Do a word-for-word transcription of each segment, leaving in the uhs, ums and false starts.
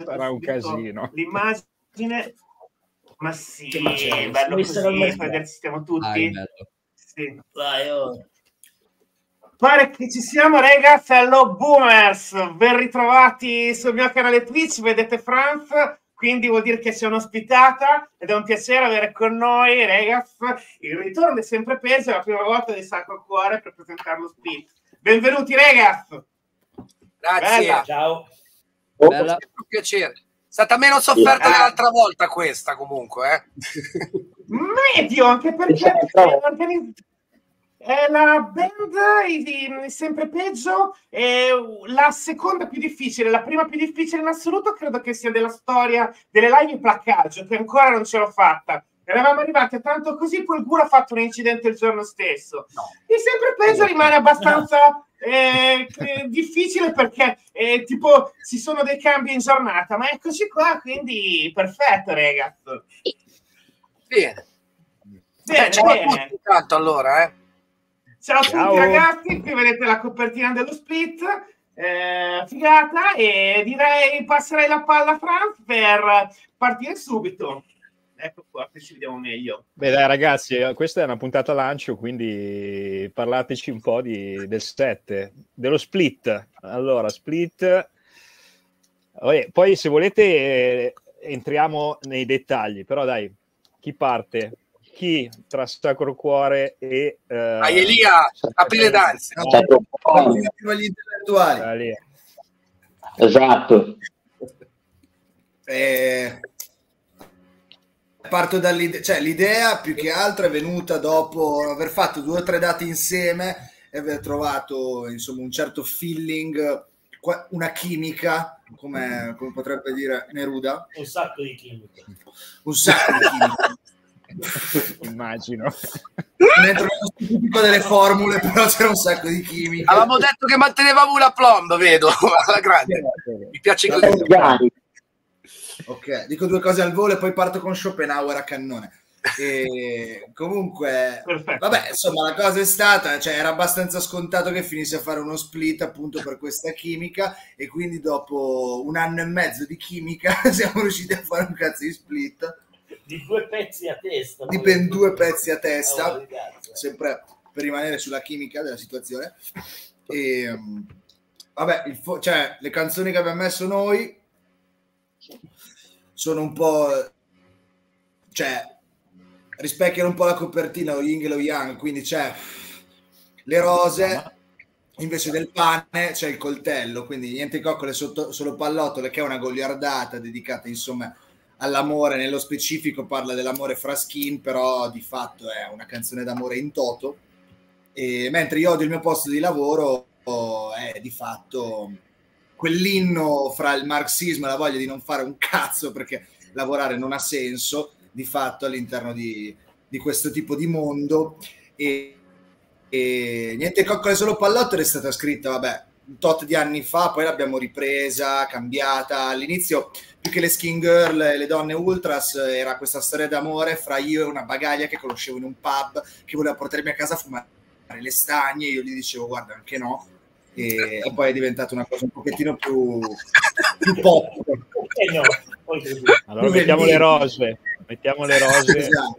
sarà un casino. L'immagine, ma sì, è bello così, vederci stiamo tutti. Ah, sì. Vai, oh. Pare che ci siamo, raga, fellow boomers, ben ritrovati sul mio canale Twitch, vedete Franz, quindi vuol dire che c'è un'ospitata ed è un piacere avere con noi, ragazzi, il ritorno è sempre peso, è la prima volta di Sacro Cuore per presentare lo split. Benvenuti, ragazzi! Grazie! Bella. Ciao! Bella. Un piacere. È stata meno sofferta Eh. dell'altra volta questa, comunque, eh? Medio, anche perché è la band è sempre peggio, è la seconda più difficile, la prima più difficile in assoluto credo che sia della storia delle live in placcaggio, che ancora non ce l'ho fatta. Eravamo arrivati a tanto così, poi il Guru ha fatto un incidente il giorno stesso. No. E sempre peggio rimane abbastanza eh, eh, difficile perché eh, tipo ci sono dei cambi in giornata, ma eccoci qua, quindi perfetto, ragazzi. Bene. Bene, Eh, ciao bene. a tutti, intanto, allora, eh? Ciao a Ciao. tutti ragazzi, qui vedete la copertina dello split, eh, figata, e direi passerei la palla a Franz per partire subito. Ecco qua, che ci vediamo meglio. Beh dai ragazzi, questa è una puntata lancio, quindi parlateci un po' di, del set, dello split. Allora, split, Vabbè, poi se volete eh, entriamo nei dettagli, però dai, chi parte? Chi tra Sacro Cuore e... Eh, Ah, Elia, apri le danze. Prima gli intellettuali. ah, lì. Esatto. Eh, parto dall'idea, cioè l'idea più che altro è venuta dopo aver fatto due o tre date insieme e aver trovato insomma un certo feeling, una chimica, come, come potrebbe dire Neruda. Un sacco di chimica. Un sacco di chimica. Immagino. Non entro nello specifico delle formule, però c'era un sacco di chimica. Avevamo detto che mantenevamo una plomb, vedo, alla grande. Mi piace così. Ok, dico due cose al volo e poi parto con Schopenhauer a cannone. E comunque, Perfetto. vabbè, insomma, la cosa è stata, cioè era abbastanza scontato che finisse a fare uno split appunto per questa chimica, e quindi dopo un anno e mezzo di chimica siamo riusciti a fare un cazzo di split Di due pezzi a testa. di ben due pezzi a testa, Oh, ragazzi. sempre per rimanere sulla chimica della situazione. E um, vabbè, il fo- cioè le canzoni che abbiamo messo noi sono un po', cioè rispecchiano un po' la copertina, lo yin e lo yang, quindi c'è le rose, invece del pane c'è il coltello, quindi niente coccole sotto, solo pallottole, che è una goliardata dedicata insomma all'amore, nello specifico parla dell'amore fra skin, però di fatto è una canzone d'amore in toto. E mentre io odio il mio posto di lavoro, è di fatto quell'inno fra il marxismo e la voglia di non fare un cazzo perché lavorare non ha senso di fatto all'interno di, di questo tipo di mondo. E, e niente coccole solo pallottole è stata scritta vabbè un tot di anni fa, poi l'abbiamo ripresa, cambiata. All'inizio più che le skin girl e le donne ultras era questa storia d'amore fra io e una bagaglia che conoscevo in un pub che voleva portarmi a casa a fumare le stagne, io gli dicevo guarda anche no, e, e poi è diventata una cosa un pochettino più, più pop. Eh no, poi Allora mettiamo le rose, mettiamo le rose. Esatto.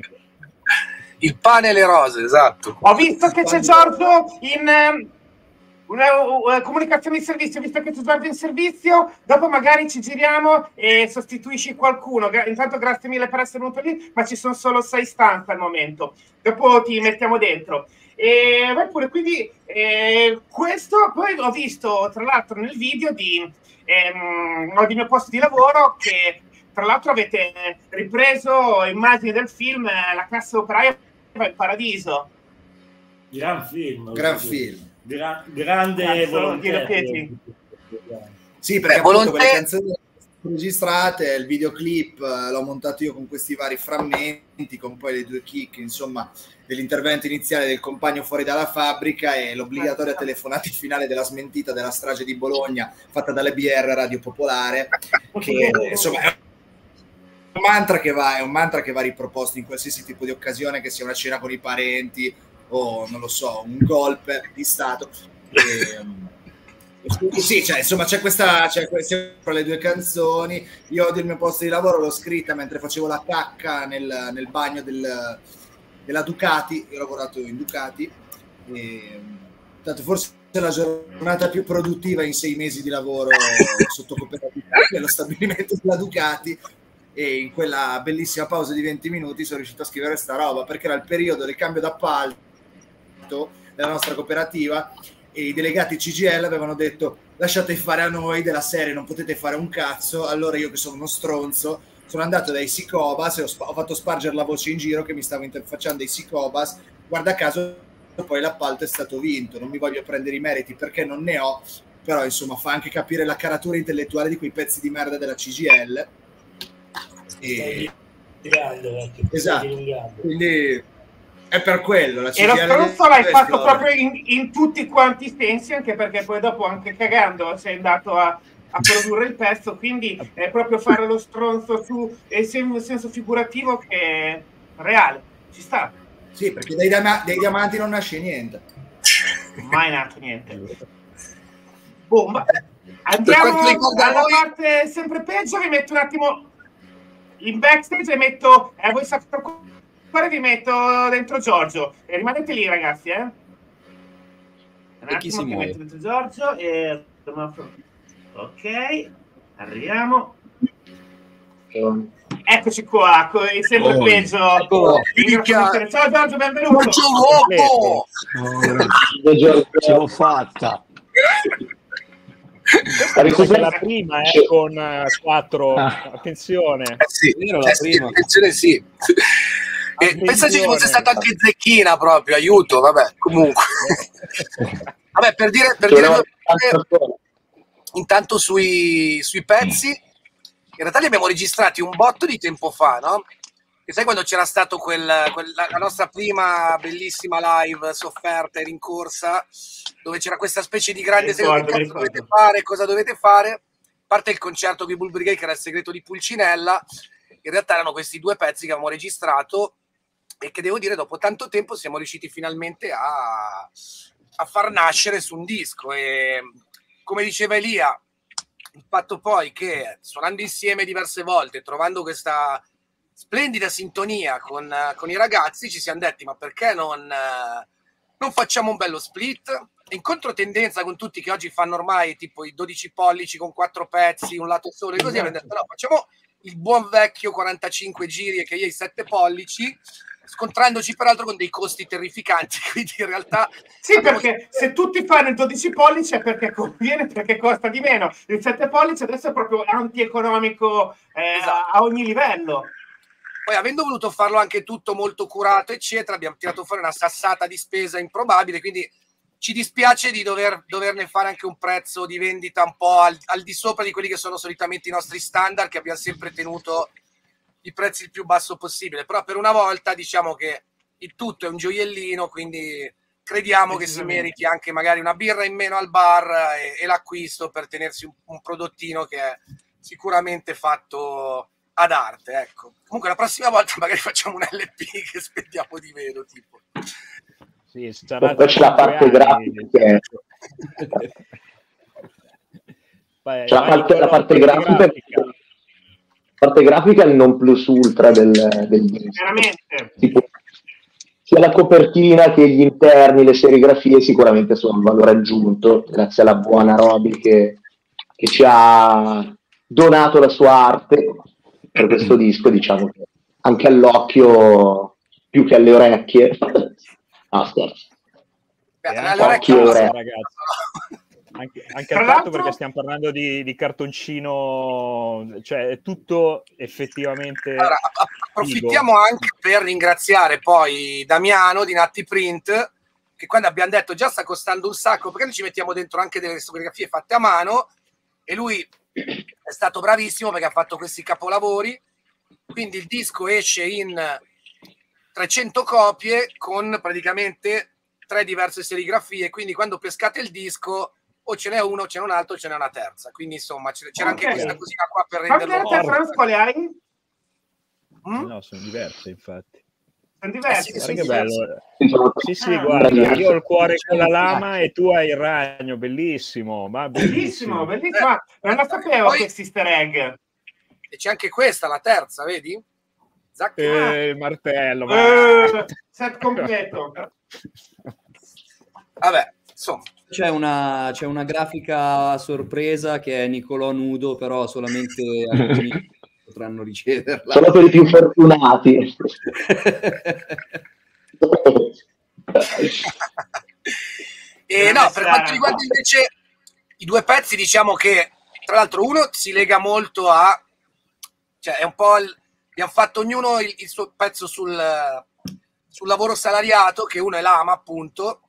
Il pane e le rose, esatto. Ho visto che c'è Giorgio in ehm, una, una comunicazione di servizio, visto che c'è Giorgio in servizio, dopo magari ci giriamo e sostituisci qualcuno. Gra- intanto grazie mille per essere venuto lì, ma ci sono solo sei stanze al momento, dopo ti mettiamo dentro. E beh, pure quindi eh, questo poi ho visto tra l'altro nel video di, ehm, no, di mio posto di lavoro che tra l'altro avete ripreso immagini del film eh, La classe operaia va in paradiso. gran film. Gran film. Gra- grande Cazzo, volontà. ti ripeti? Sì, perché Beh, appunto volontà- quelle canzoni registrate, il videoclip eh, l'ho montato io con questi vari frammenti, con poi le due kick, insomma, dell'intervento iniziale del compagno fuori dalla fabbrica e l'obbligatoria telefonata finale della smentita della strage di Bologna fatta dalle B R Radio Popolare, che insomma è un mantra che va, è un mantra che va riproposto in qualsiasi tipo di occasione, che sia una cena con i parenti o non lo so, un golpe di stato. E, Sì, cioè, insomma, c'è questa, c'è fra le due canzoni. Io odio il mio posto di lavoro, l'ho scritta mentre facevo la cacca nel, nel bagno del, della Ducati. Io ho lavorato in Ducati, e, tanto forse è la giornata più produttiva in sei mesi di lavoro sotto cooperativa nello stabilimento della Ducati, e in quella bellissima pausa di venti minuti sono riuscito a scrivere sta roba, perché era il periodo del cambio d'appalto della nostra cooperativa, e i delegati C G I L avevano detto lasciate fare a noi, della serie non potete fare un cazzo. Allora io, che sono uno stronzo, sono andato dai Sicobas e ho, ho fatto spargere la voce in giro che mi stavo interfacciando dai Sicobas. Guarda caso poi l'appalto è stato vinto, non mi voglio prendere i meriti perché non ne ho, però insomma fa anche capire la caratura intellettuale di quei pezzi di merda della C G I L. E... esatto, quindi è per quello la C G I L. E lo stronzo l'hai fatto proprio in, in tutti quanti i sensi, anche perché poi dopo, anche cagando, sei andato a, a produrre il pezzo, quindi è proprio fare lo stronzo su e in senso figurativo che è reale, ci sta. Sì, perché dai, diam- dai diamanti non nasce niente, mai nato niente. Bomba. Andiamo alla parte sempre peggio. Vi metto un attimo in backstage e metto eh, voi sapete, vi metto dentro Giorgio e rimanete lì, ragazzi, eh? Un e chi si attimo che muove? metto dentro Giorgio e ok, arriviamo. Eccoci qua, il sempre oh, peggio. ecco. Ciao Giorgio, benvenuto. Oh, ce l'ho fatta. Questa è la prima, eh, con uh, quattro. Ah. Attenzione. Eh sì, Io ero la eh sì, prima. attenzione, sì. E pensaci che fosse stata anche Zecchina proprio, aiuto, vabbè, comunque. Vabbè, per dire, per dire intanto sui, sui pezzi, in realtà li abbiamo registrati un botto di tempo fa, no? Che sai quando c'era stato quel, quel, la nostra prima bellissima live sofferta e rincorsa, dove c'era questa specie di grande segreto, che cosa dovete fare, cosa dovete fare, a parte il concerto di Bull Brigade che era il segreto di Pulcinella, in realtà erano questi due pezzi che avevamo registrato e che devo dire dopo tanto tempo siamo riusciti finalmente a, a far nascere su un disco. E come diceva Elia, il fatto poi che suonando insieme diverse volte, trovando questa splendida sintonia con, con i ragazzi, ci siamo detti ma perché non, non facciamo un bello split? In controtendenza con tutti che oggi fanno ormai tipo i dodici pollici con quattro pezzi, un lato solo e così, abbiamo detto no, facciamo il buon vecchio quarantacinque giri e che io i sette pollici, scontrandoci peraltro con dei costi terrificanti, quindi in realtà sì, perché se tutti fanno il dodici pollici è perché conviene, perché costa di meno. Il sette pollici adesso è proprio antieconomico eh, esatto. a ogni livello. Poi, avendo voluto farlo anche tutto molto curato eccetera, abbiamo tirato fuori una sassata di spesa improbabile, quindi ci dispiace di dover, doverne fare anche un prezzo di vendita un po' al, al di sopra di quelli che sono solitamente i nostri standard, che abbiamo sempre tenuto i prezzi il più basso possibile, però per una volta diciamo che il tutto è un gioiellino, quindi crediamo che si meriti anche magari una birra in meno al bar e, e l'acquisto per tenersi un, un prodottino che è sicuramente fatto ad arte, ecco. Comunque la prossima volta magari facciamo un L P che spendiamo di meno, tipo. Sì, sarà poi c'è la parte grafica che... Vai, c'è la vai, parte, la parte grafica, grafica la parte grafica è il non plus ultra del, del disco. Veramente. Tipo, sia la copertina che gli interni, le serigrafie sicuramente sono un valore aggiunto grazie alla buona Roby che, che ci ha donato la sua arte per questo disco, diciamo che anche all'occhio più che alle orecchie. Ah, scherzo. Beh, occhio, ragazzi. Anche, anche al fatto perché stiamo parlando di, di cartoncino, cioè è tutto effettivamente. Allora, approfittiamo anche per ringraziare poi Damiano di Natti Print, che quando abbiamo detto già sta costando un sacco, perché noi ci mettiamo dentro anche delle fotografie fatte a mano, e lui è stato bravissimo perché ha fatto questi capolavori, quindi il disco esce in trecento copie con praticamente tre diverse serigrafie, quindi quando pescate il disco o ce n'è uno, ce n'è un altro, ce n'è una terza, quindi insomma c'era okay. anche questa cosina qua per renderlo. Quante Franz quale hai? Mm? No, sono diverse infatti. Sono diversi. Eh sì, Guarda sì, che sì. bello. Sì, sì, Ah. guarda, io ho il cuore con la lama e tu hai il ragno, bellissimo, ma Bellissimo, bellissimo. bellissimo. Ah, non la sapevo Poi- questo easter egg. E c'è anche questa, la terza, vedi? Zac. Eh, il martello, ma... Eh, set completo. Vabbè, insomma. C'è una, c'è una grafica a sorpresa che è Nicolò nudo, però solamente alcuni potranno riceverla. Solo per i più fortunati. E no, per quanto riguarda invece i due pezzi, diciamo che tra l'altro uno si lega molto a, cioè è un po' il, abbiamo fatto ognuno il, il suo pezzo sul, sul lavoro salariato, che uno è l'ama appunto,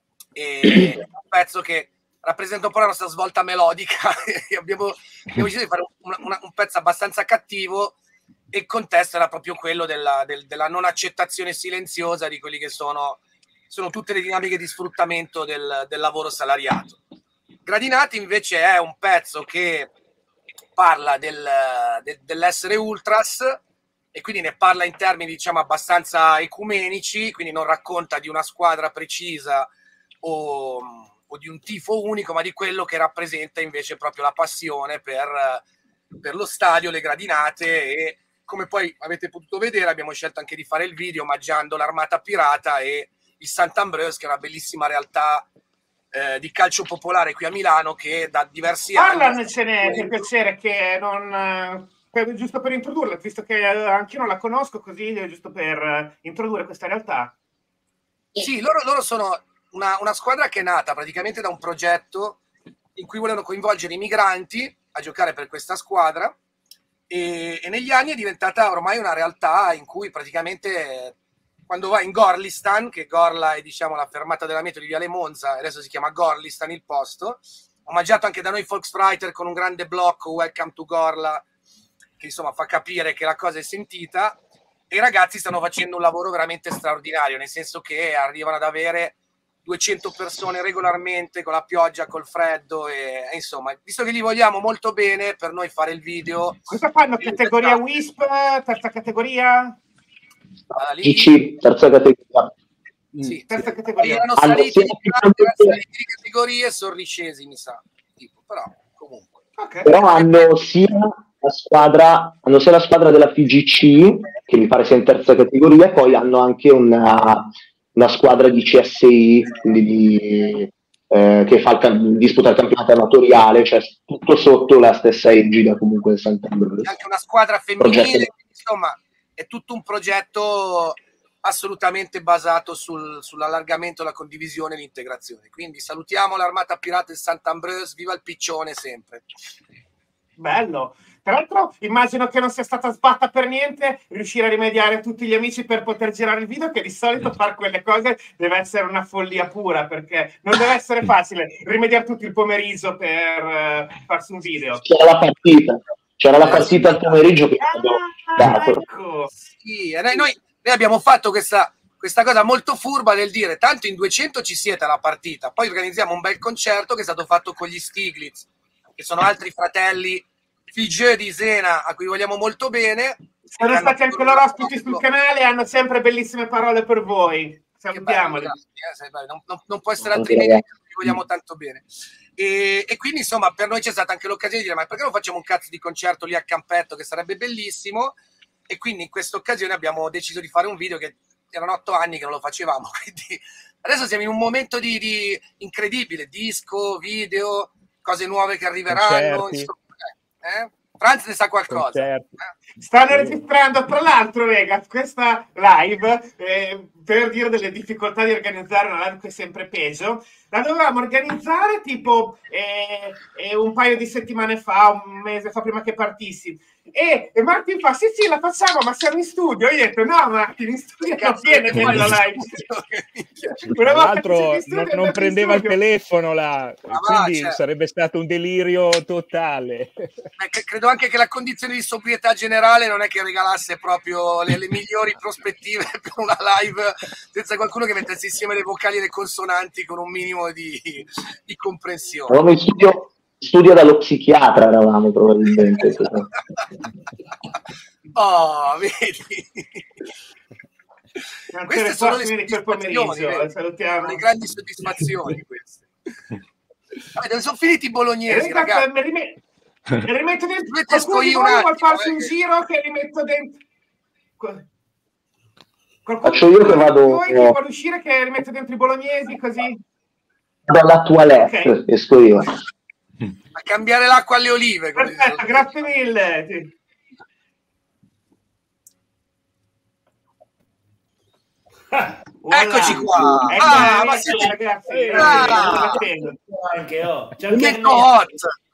e è un pezzo che rappresenta un po' la nostra svolta melodica. E abbiamo, abbiamo deciso di fare un, un, un pezzo abbastanza cattivo, e il contesto era proprio quello della, del, della non accettazione silenziosa di quelli che sono, sono tutte le dinamiche di sfruttamento del, del lavoro salariato. Gradinati invece è un pezzo che parla del, de, dell'essere ultras, e quindi ne parla in termini diciamo abbastanza ecumenici, quindi non racconta di una squadra precisa o, o di un tifo unico, ma di quello che rappresenta invece proprio la passione per, per lo stadio, le gradinate. E come poi avete potuto vedere, abbiamo scelto anche di fare il video omaggiando l'Armata Pirata e il Sant'Ambrose, che è una bellissima realtà eh, di calcio popolare qui a Milano, che da diversi anni... Parlarcene, per piacere, che non... Per, giusto per introdurla, visto che anch'io non la conosco, così giusto per introdurre questa realtà. Sì, loro, loro sono una, una squadra che è nata praticamente da un progetto in cui volevano coinvolgere i migranti a giocare per questa squadra, e, e negli anni è diventata ormai una realtà in cui praticamente quando vai in Gorlistan, che Gorla è diciamo la fermata della metro di Viale Monza, adesso si chiama Gorlistan il posto, omaggiato anche da noi Volksreiter con un grande blocco Welcome to Gorla, che insomma fa capire che la cosa è sentita, e i ragazzi stanno facendo un lavoro veramente straordinario, nel senso che arrivano ad avere duecento persone regolarmente, con la pioggia, col freddo, e, e insomma, visto che li vogliamo molto bene, per noi fare il video... Cosa fanno? Categoria W I S P? Terza categoria? G C, terza categoria. Sì, terza categoria. erano Allora, saliti di, sì, erano saliti di categorie e sono riscesi, mi sa, tipo, però comunque. Okay. Però hanno sia la squadra, hanno sia la squadra della F G C, che mi pare sia in terza categoria, e poi hanno anche una, una squadra di C S I, quindi di, eh, che fa il, disputa il campionato amatoriale, cioè tutto sotto la stessa egida comunque del Sant'Ambrogio. C'è anche una squadra femminile, insomma, è tutto un progetto assolutamente basato sul, sull'allargamento, la condivisione e l'integrazione. Quindi salutiamo l'Armata Pirata del Sant'Ambrose, viva il piccione sempre. Bello. Tra l'altro immagino che non sia stata sbatta per niente riuscire a rimediare tutti gli amici per poter girare il video, che di solito fare quelle cose deve essere una follia pura, perché non deve essere facile rimediare tutto il pomeriggio per uh, farsi un video. C'era la partita, c'era la partita al pomeriggio che abbiamo dato. Ecco. Sì, e noi, noi Noi abbiamo fatto questa, questa cosa molto furba del dire tanto in duecento ci siete alla partita, poi organizziamo un bel concerto che è stato fatto con gli Stiglitz, che sono altri fratelli Figgeux di Sena a cui vogliamo molto bene. Sono stati anche loro ospiti sul canale e hanno sempre bellissime parole per voi. Salutiamoli. Non, non, non può essere altrimenti, vi vogliamo tanto bene. E, e quindi insomma per noi c'è stata anche l'occasione di dire ma perché non facciamo un cazzo di concerto lì a Campetto, che sarebbe bellissimo. E quindi in questa occasione abbiamo deciso di fare un video, che erano otto anni che non lo facevamo, quindi adesso siamo in un momento di, di incredibile, disco, video, cose nuove che arriveranno, insomma, eh? Franz ne sa qualcosa. Eh? Stanno registrando, tra l'altro, rega, questa live, eh, per dire delle difficoltà di organizzare una live che è sempre peggio, la dovevamo organizzare tipo eh, eh, un paio di settimane fa, un mese fa, prima che partissi. E, e Martin fa, sì sì, la facciamo, ma siamo in studio. Io ho detto, no Martin, in studio non viene nella live. Tra l'altro non, non prendeva il telefono là, ah, quindi certo. Sarebbe stato un delirio totale. Beh, credo anche che la condizione di sobrietà generale non è che regalasse proprio le, le migliori prospettive per una live senza qualcuno che mettesse insieme le vocali e le consonanti con un minimo di, di comprensione. Eravamo in studio, studio dallo psichiatra, eravamo probabilmente. Oh, vedi? queste sono le quel soddisfazioni, pomeriggio. vedi? Salutiamo. Sono le grandi soddisfazioni queste. Vabbè, dove sono finiti i bolognesi, Eh, ragazzi? Mi rime- mi rimetto dentro. Dovete Qualcuno di scogliere un voi vuole attimo, farsi eh, un che- giro che rimetto dentro? Qualcuno Faccio io che di vado- voi che vuole uscire che rimetto dentro i bolognesi così? Dalla toilette Ok. esco io. A cambiare l'acqua alle olive. come si Perfetto, suol grazie mille. Sì. Voilà. Eccoci qua. Ecco, Ah, eh, ma ecco, siete- ragazzi, Ah. ragazzi, sto divertendo. Anche oh. C'è dire. anche Metto hot.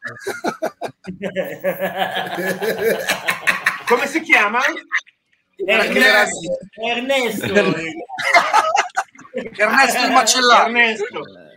Come si chiama? Ernesto. Ernesto. Ernesto il macellaio. Ernesto.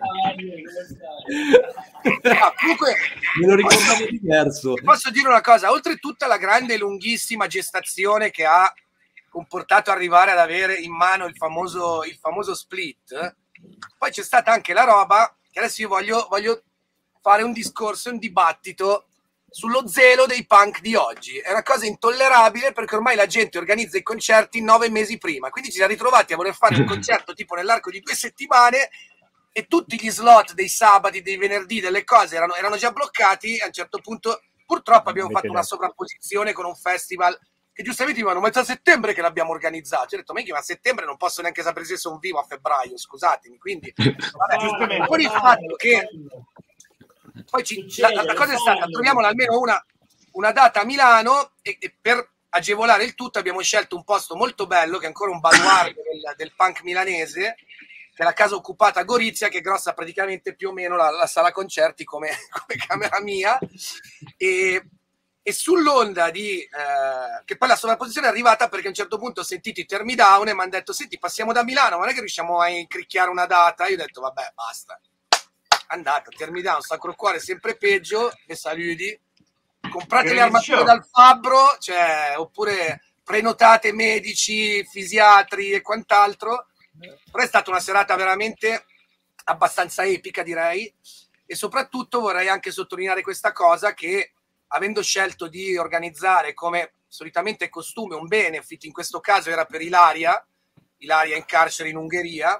Ah, comunque, Me lo ricordavo diverso. posso dire una cosa, oltre tutta la grande e lunghissima gestazione che ha comportato arrivare ad avere in mano il famoso, il famoso split, poi c'è stata anche la roba che adesso io voglio, voglio fare un discorso, un dibattito sullo zelo dei punk di oggi. È una cosa intollerabile perché ormai la gente organizza i concerti nove mesi prima, quindi ci siamo ritrovati a voler fare un concerto tipo nell'arco di due settimane e tutti gli slot dei sabati, dei venerdì, delle cose erano, erano già bloccati. A un certo punto purtroppo abbiamo fatto una sovrapposizione con un festival che giustamente mi hanno messo a settembre che l'abbiamo organizzato. Ho detto, ma a settembre non posso neanche sapere se sono vivo a febbraio, scusatemi. Quindi vabbè, con il fatto che poi ci, la, la cosa è stata, troviamola almeno una, una data a Milano e, e per agevolare il tutto abbiamo scelto un posto molto bello che è ancora un baluardo del, del punk milanese, che è la casa occupata a Gorizia, che è grossa praticamente più o meno la, la sala concerti come, come camera mia, e, e sull'onda di eh, che poi la sovrapposizione è arrivata perché a un certo punto ho sentito i Termidown e mi hanno detto senti passiamo da Milano, ma non è che riusciamo a incricchiare una data. Io ho detto vabbè basta, andata, Termidown, Sacro Cuore sempre peggio, e saluti, comprate le armature dal fabbro, cioè, oppure prenotate medici, fisiatri e quant'altro. Però è stata una serata veramente abbastanza epica, direi, e soprattutto vorrei anche sottolineare questa cosa, che avendo scelto di organizzare, come solitamente è costume, un benefit, in questo caso era per Ilaria, Ilaria in carcere in Ungheria,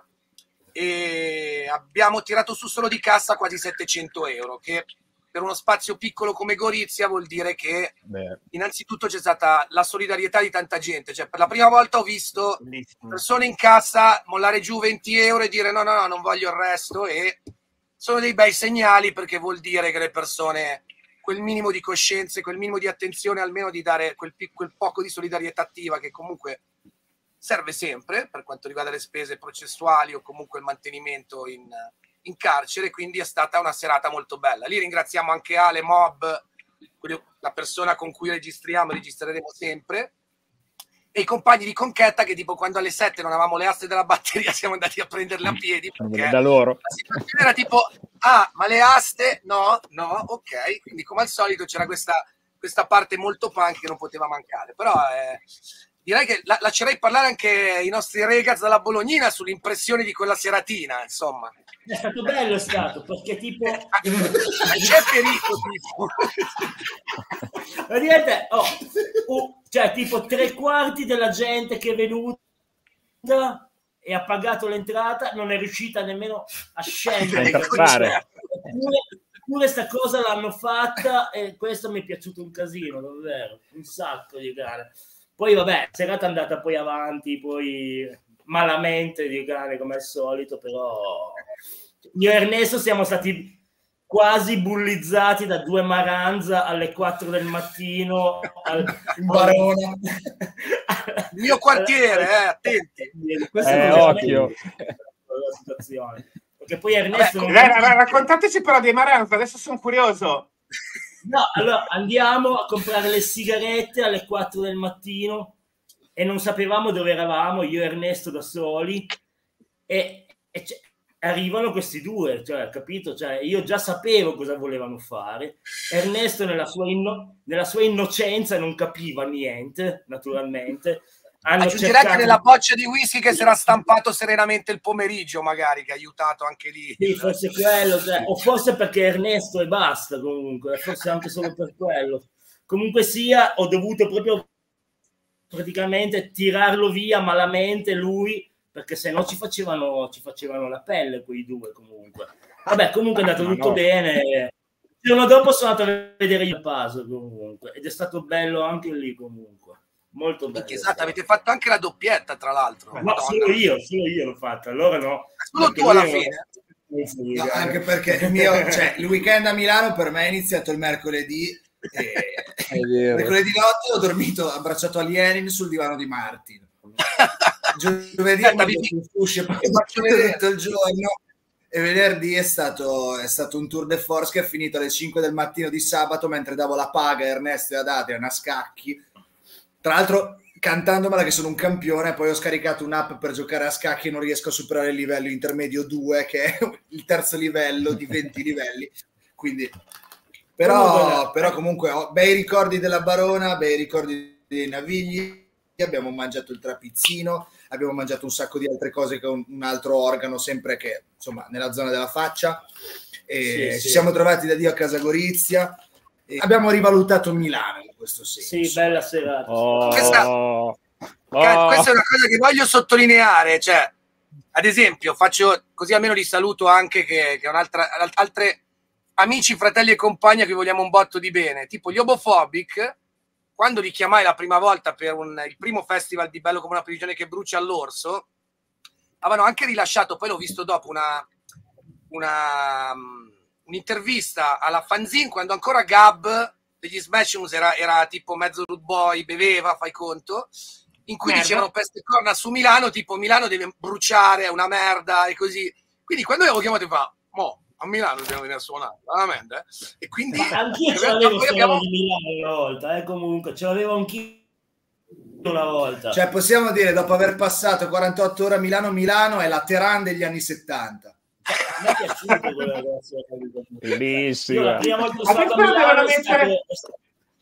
e abbiamo tirato su solo di cassa quasi settecento euro, che per uno spazio piccolo come Gorizia vuol dire che Beh. innanzitutto c'è stata la solidarietà di tanta gente. Cioè, per la prima volta ho visto Bellissimo. persone in cassa mollare giù venti euro e dire no, no, no, non voglio il resto, e sono dei bei segnali, perché vuol dire che le persone quel minimo di coscienza, quel minimo di attenzione, almeno di dare quel, quel poco di solidarietà attiva che comunque serve sempre per quanto riguarda le spese processuali o comunque il mantenimento in, in carcere. Quindi è stata una serata molto bella. Lì ringraziamo anche Ale Mob, la persona con cui registriamo e registreremo sempre, e i compagni di Conchetta, che tipo quando alle sette non avevamo le aste della batteria siamo andati a prenderle a piedi, perché da loro. La situazione era tipo ah ma le aste no, no, ok, quindi come al solito c'era questa, questa parte molto punk che non poteva mancare. Però eh, direi che la, lascerei parlare anche i nostri ragazzi dalla Bolognina sull'impressione di quella seratina, insomma. È stato bello, è stato, perché tipo... c'è perito, tipo. Praticamente, oh, oh, cioè, tipo tre quarti della gente che è venuta e ha pagato l'entrata non è riuscita nemmeno a scendere. Eppure, eppure sta cosa l'hanno fatta, e questo mi è piaciuto un casino, davvero, un sacco di gare. Poi vabbè, serata è andata poi avanti, poi malamente di gare come al solito, però io e Ernesto siamo stati quasi bullizzati da due Maranza alle quattro del mattino al Barone. Il mio quartiere, eh, attenti. Questo eh, è occhio. la situazione. Perché poi Ernesto Vabbè, non... dai, dai, raccontateci però dei Maranza, adesso sono curioso. No, allora andiamo a comprare le sigarette alle quattro del mattino e non sapevamo dove eravamo, io e Ernesto da soli, e, e arrivano questi due, cioè, capito? Cioè, io già sapevo cosa volevano fare. Ernesto nella sua, inno- nella sua innocenza non capiva niente, naturalmente. Hanno Aggiungerei cercato... anche nella boccia di whisky che si era stampato serenamente il pomeriggio, magari, che ha aiutato anche lì. Sì, forse quello, cioè, o forse perché Ernesto e basta, comunque, forse anche solo per quello. Comunque sia, ho dovuto proprio praticamente tirarlo via malamente lui perché se no ci facevano, ci facevano la pelle quei due comunque. Vabbè, comunque è andato Ma tutto no. bene. Il giorno dopo sono andato a vedere il puzzle comunque, ed è stato bello anche lì comunque, molto bello. Esatto, avete fatto anche la doppietta, tra l'altro. No, Madonna. solo io, solo io l'ho fatto, allora no. Solo Perché tu alla lui è- fine. No, anche perché il, mio, cioè, il weekend a Milano per me è iniziato il mercoledì e È vero. mercoledì notte ho dormito abbracciato a Lenin sul divano di Martin. Giovedì ho Aspetta, mangiato vi- un sushi e poi vi faccio tutto, vedere. tutto il giorno, e venerdì è stato, è stato un tour de force che è finito alle cinque del mattino di sabato mentre davo la paga a Ernesto e ad Adrian a scacchi, tra l'altro cantandomela che sono un campione. Poi ho scaricato un'app per giocare a scacchi e non riesco a superare il livello intermedio due, che è il terzo livello di venti livelli, quindi però, però comunque ho bei ricordi della Barona, bei ricordi dei Navigli, abbiamo mangiato il trapizzino, abbiamo mangiato un sacco di altre cose con un altro organo sempre che insomma nella zona della faccia, e Sì, ci sì. siamo trovati da Dio a Casa Gorizia e abbiamo rivalutato Milano in questo senso. Sì, bella serata. Oh, Questa- oh. Ca- Questa è una cosa che voglio sottolineare, cioè, ad esempio, faccio così almeno li saluto anche che, che un'altra, altre amici, fratelli e compagni a cui vogliamo un botto di bene, tipo gli Homophobic, quando li chiamai la prima volta per un, il primo festival di Bello come una prigione che brucia all'Orso, avevano anche rilasciato, poi l'ho visto dopo, una, una um, un'intervista alla fanzine quando ancora Gab degli Smashings era, era tipo mezzo rude boy, beveva, fai conto, in cui Merda. dicevano peste e corna su Milano, tipo Milano deve bruciare, è una merda e così. Quindi quando io avevo chiamato fa, mo, a Milano dobbiamo venire a suonare, veramente? eh?" E quindi Ma anch'io in ce realtà l'avevo poi sto abbiamo... di Milano una volta, eh, comunque, ce l'avevo anch'io una volta. Cioè possiamo dire, dopo aver passato quarantotto ore a Milano, Milano è la Teheran degli anni settanta. A me è piaciuto quella ragazza. Bellissima. Io la prima volta che sono Adesso andato a Milano devono è stato- mettere- è stato-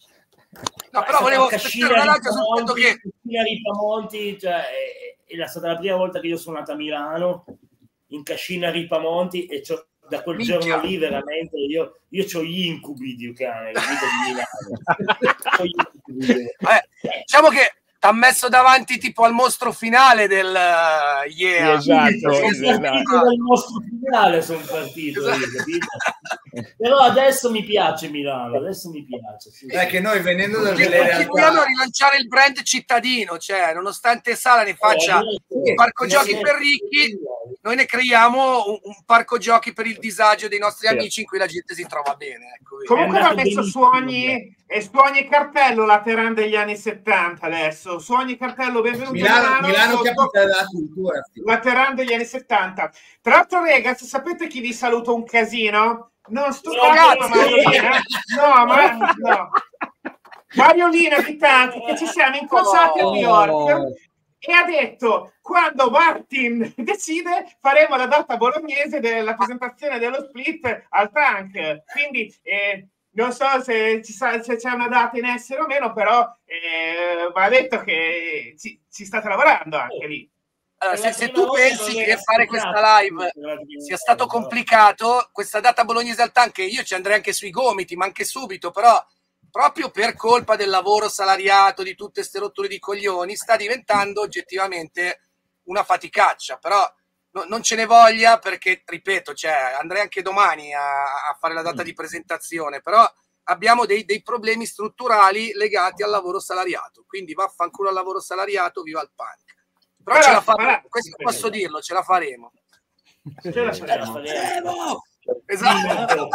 No, è però stata volevo Cascina spezzare una lancia sul Ripamonti, fatto che... Cascina Ripamonti, cioè, è, è stata la prima volta che io sono andato a Milano, in Cascina Ripamonti, e c'ho- da quel Minchia. giorno lì veramente io, io c'ho gli incubi di cane, la vita di Milano. C'ho gli incubi. Eh, diciamo che t'ha messo davanti tipo al mostro finale del uh, yeah. Sì, esatto. Sono esatto. partito dal nostro finale, sono partito io, capito? Però adesso mi piace Milano, adesso mi piace. Sì. È che noi venendo da Perché delle continuiamo a realtà, rilanciare il brand cittadino, cioè nonostante Sala ne faccia Eh, il parco giochi per ricchi, noi ne creiamo un, un parco giochi per il disagio dei nostri Sì. amici in cui la gente si trova bene. Ecco, vedi. Comunque È va andato messo su benissimo, ogni, e su ogni cartello la Teheran degli anni settanta adesso. Su ogni cartello benvenuto Milano, a Milano, Milano sotto capitale della cultura. la Teheran degli anni settanta. Tra l'altro, ragazzi, sapete chi vi saluta un casino? Non sto Grazie. ma Mariolina. No, ma no. Mariolina di tanto, che ci siamo incrociati a New York. E ha detto, quando Martin decide faremo la data bolognese della presentazione dello split al Tank, quindi eh, non so se, ci sa, se c'è una data in essere o meno, però eh, va detto che ci, ci state lavorando anche lì. Allora, Per la se, se prima tu volta pensi non che era fare scontato. questa live Per la prima sia stato volta. complicato, questa data bolognese al Tank, io ci andrei anche sui gomiti, ma anche subito, però proprio per colpa del lavoro salariato, di tutte ste rotture di coglioni, sta diventando oggettivamente una faticaccia, però no, non ce ne voglia perché, ripeto, cioè, andrei anche domani a, a fare la data di presentazione, però abbiamo dei, dei problemi strutturali legati al lavoro salariato, quindi vaffanculo al lavoro salariato, viva il punk. Però Però, ce la faremo, ma- questo posso dirlo, ce la faremo. Ce la Ce la faremo. faremo. Esatto.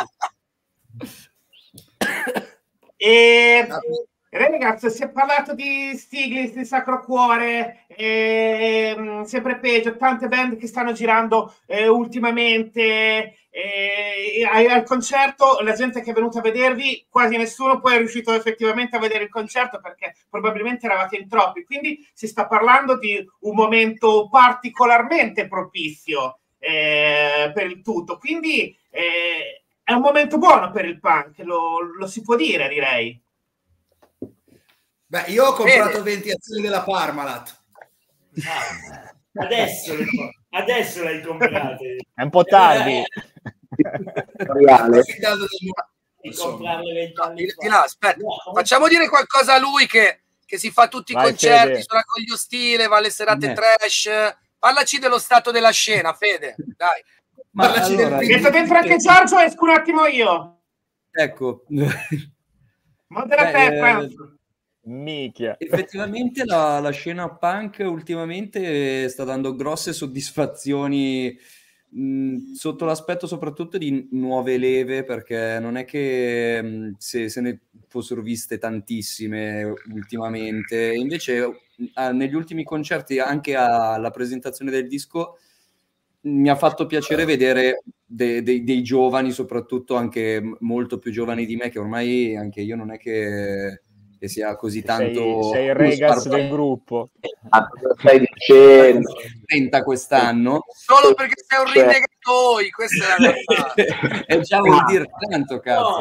E ragazzi, si è parlato di Stiglitz, di Sacro Cuore, ehm, sempre peggio, tante band che stanno girando eh, ultimamente. Eh, al concerto, la gente che è venuta a vedervi, quasi nessuno poi è riuscito effettivamente a vedere il concerto perché probabilmente eravate in troppi. Quindi si sta parlando di un momento particolarmente propizio eh, per il tutto. Quindi eh, è un momento buono per il punk, lo, lo si può dire, direi. Beh, io ho comprato Bene. venti azioni della Parmalat. Ah, adesso, adesso l'hai comprato. È un po' tardi. Reale. Affidato del mio- Di insomma. comprarle vent'anni Di, fa. di là, aspetta, No, facciamo dire qualcosa a lui che, che si fa tutti i Vai, concerti, Fede. suona con gli ostile, va alle serate Eh. trash, Parlaci dello stato della scena, Fede, dai. Ma Parlaci allora, del Metto dentro anche Giorgio, esco un attimo io. ecco, Modera Beh, te, eh, Franz. Minchia. effettivamente la, la scena punk ultimamente sta dando grosse soddisfazioni mh, sotto l'aspetto soprattutto di nuove leve, perché non è che mh, se, se ne fossero viste tantissime ultimamente. Invece ah, negli ultimi concerti, anche alla presentazione del disco, mi ha fatto piacere vedere de- de- dei giovani, soprattutto anche m- molto più giovani di me, che ormai anche io non è che, che sia così tanto... Sei, sei il ragazzo del gruppo. Ah, cosa stai dicendo? trenta quest'anno. Solo perché sei un Cioè- rinnegatoi, questa è la realtà. E già vuol dire tanto, cazzo.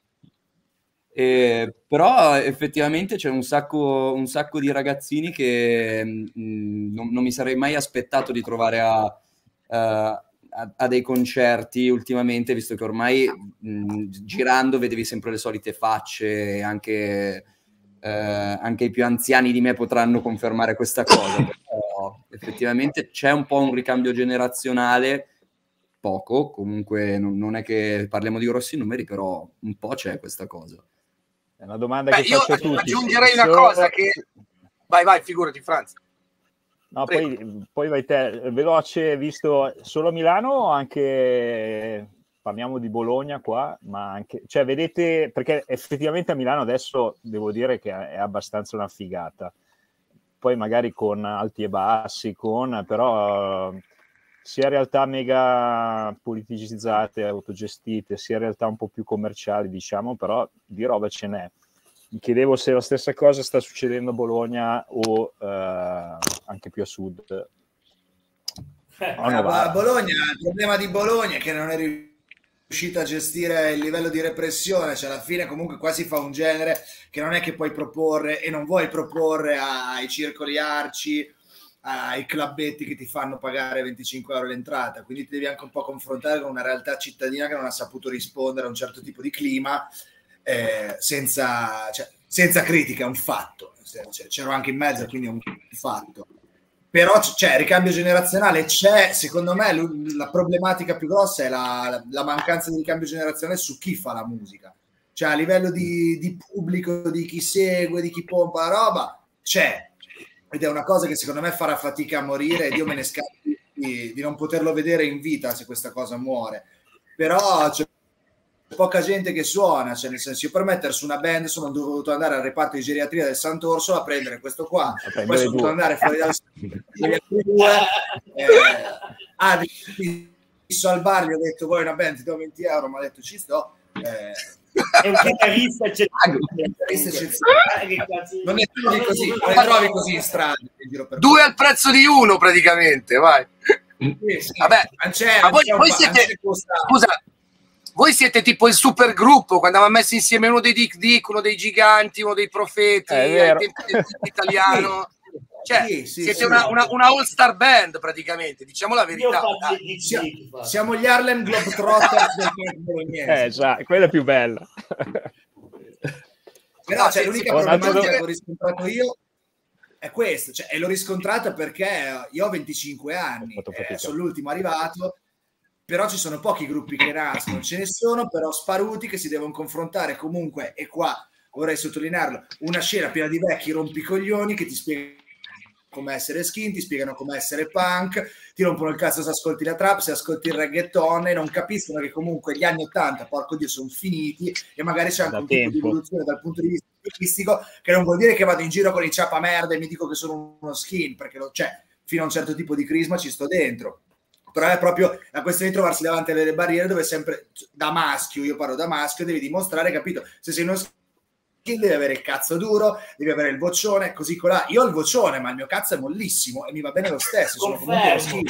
Eh, però effettivamente c'è un sacco, un sacco di ragazzini che mh, non, non mi sarei mai aspettato di trovare a, a, a dei concerti ultimamente, visto che ormai mh, girando vedevi sempre le solite facce, anche, eh, anche i più anziani di me potranno confermare questa cosa. Però effettivamente c'è un po' un ricambio generazionale, poco, comunque non, non è che parliamo di grossi numeri, però un po' c'è questa cosa. È una domanda Beh, che io faccio a tutti. aggiungerei una Solo- cosa che... Vai, vai, figurati, Franz. No, Prego. poi, poi vai te, veloce, visto solo a Milano o anche, parliamo di Bologna qua, ma anche, cioè vedete, perché effettivamente a Milano adesso devo dire che è abbastanza una figata, poi magari con alti e bassi, con, però sia realtà mega politicizzate, autogestite, sia realtà un po' più commerciali, diciamo, però di roba ce n'è. Mi chiedevo se la stessa cosa sta succedendo a Bologna o eh, anche più a sud. A, a Bologna, il problema di Bologna è che non è riuscita a gestire il livello di repressione, cioè alla fine comunque qua si fa un genere che non è che puoi proporre e non vuoi proporre ai circoli arci, ai clubetti che ti fanno pagare venticinque euro l'entrata, quindi ti devi anche un po' confrontare con una realtà cittadina che non ha saputo rispondere a un certo tipo di clima. Eh, senza, cioè, senza critica, è un fatto. Cioè, c'ero anche in mezzo, quindi è un fatto. Però c'è ricambio generazionale, c'è, secondo me la problematica più grossa è la, la mancanza di ricambio generazionale su chi fa la musica, cioè a livello di, di pubblico, di chi segue, di chi pompa la roba, c'è, ed è una cosa che secondo me farà fatica a morire, ed io me ne scappi di, di non poterlo vedere in vita se questa cosa muore. Però c'è poca gente che suona, cioè nel senso, io per mettersi una band sono dovuto andare al reparto di geriatria del Sant'Orso a prendere questo qua, poi sono dovuto andare fuori dal due, eh, ah, visto al bar, gli ho detto vuoi una band, ti do venti euro, mi ha detto ci sto, eh, è un chitarrista non ne trovi così, non ne trovi così in strada, in giro per due al prezzo di uno praticamente, vai. sì, sì. Vabbè, c'è, ma voi, c'è un voi pa- siete, costa... scusa, voi siete tipo il super gruppo quando avevamo messo insieme uno dei Dick Dick, uno dei giganti, uno dei profeti ai tempi del italiano. Cioè, sì, sì, siete sì. una, una, una all-star band praticamente, diciamo la verità. Siamo, siamo gli Harlem Globetrotters del Parco Bolognese. Eh già, quella è più bella. Però No, cioè, sì, l'unica sì, problematica aggiungere... che ho riscontrato io è questo, cioè, e l'ho riscontrata perché io ho venticinque anni, eh, sono l'ultimo arrivato, però ci sono pochi gruppi che nascono, ce ne sono però sparuti che si devono confrontare comunque, e qua vorrei sottolinearlo, una scena piena di vecchi rompicoglioni che ti spiegano come essere skin, ti spiegano come essere punk, ti rompono il cazzo se ascolti la trap, se ascolti il reggaeton, e non capiscono che comunque gli anni ottanta, porco Dio, sono finiti, e magari c'è anche Da un tempo. tipo di evoluzione dal punto di vista stilistico, che non vuol dire che vado in giro con i ciapa merda e mi dico che sono uno skin, perché lo, cioè, fino a un certo tipo di crisma ci sto dentro. Però è proprio la questione di trovarsi davanti alle barriere dove sempre, da maschio, io parlo da maschio, devi dimostrare, capito? Se sei uno skin devi avere il cazzo duro, devi avere il vocione, così colà. Io ho il vocione, ma il mio cazzo è mollissimo e mi va bene lo stesso, sono comunque uno skin.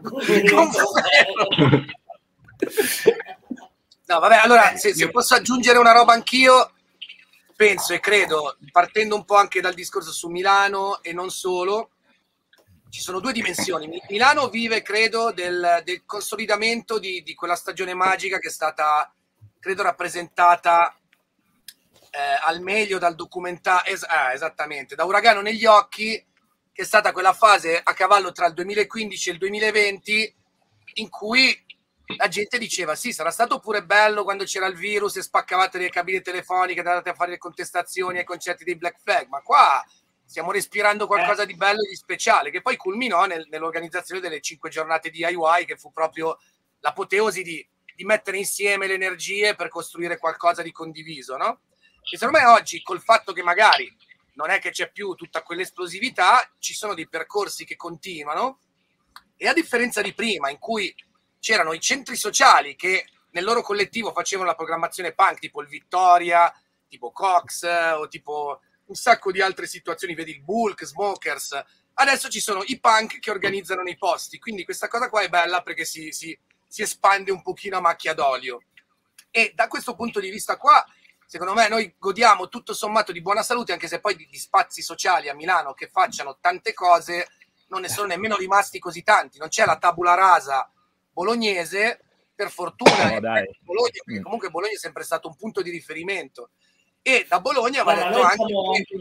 No, vabbè, allora, se, se posso aggiungere una roba anch'io, penso e credo, partendo un po' anche dal discorso su Milano e non solo, ci sono due dimensioni. Milano vive, credo, del, del consolidamento di, di quella stagione magica che è stata, credo, rappresentata eh, al meglio dal documentario, es- ah, esattamente, da Uragano negli occhi, che è stata quella fase a cavallo tra il duemilaquindici e il duemilaventi in cui la gente diceva sì, sarà stato pure bello quando c'era il virus e spaccavate le cabine telefoniche, andate a fare le contestazioni ai concerti dei Black Flag, ma qua stiamo respirando qualcosa di bello e di speciale, che poi culminò nel, nell'organizzazione delle cinque giornate D I Y, che fu proprio l'apoteosi di, di mettere insieme le energie per costruire qualcosa di condiviso, no? E secondo me oggi, col fatto che magari non è che c'è più tutta quell'esplosività, ci sono dei percorsi che continuano, e a differenza di prima, in cui c'erano i centri sociali che nel loro collettivo facevano la programmazione punk, tipo il Vittoria, tipo Cox, o tipo un sacco di altre situazioni, vedi il Bulk, Smokers, adesso ci sono i punk che organizzano nei posti, quindi questa cosa qua è bella perché si, si, si espande un pochino a macchia d'olio. E da questo punto di vista qua, secondo me noi godiamo tutto sommato di buona salute, anche se poi di, di spazi sociali a Milano che facciano tante cose non ne sono nemmeno rimasti così tanti. Non c'è la tabula rasa bolognese, per fortuna, no, dai. Bologna, perché comunque Bologna è sempre stato un punto di riferimento, e da Bologna va, detto anche che,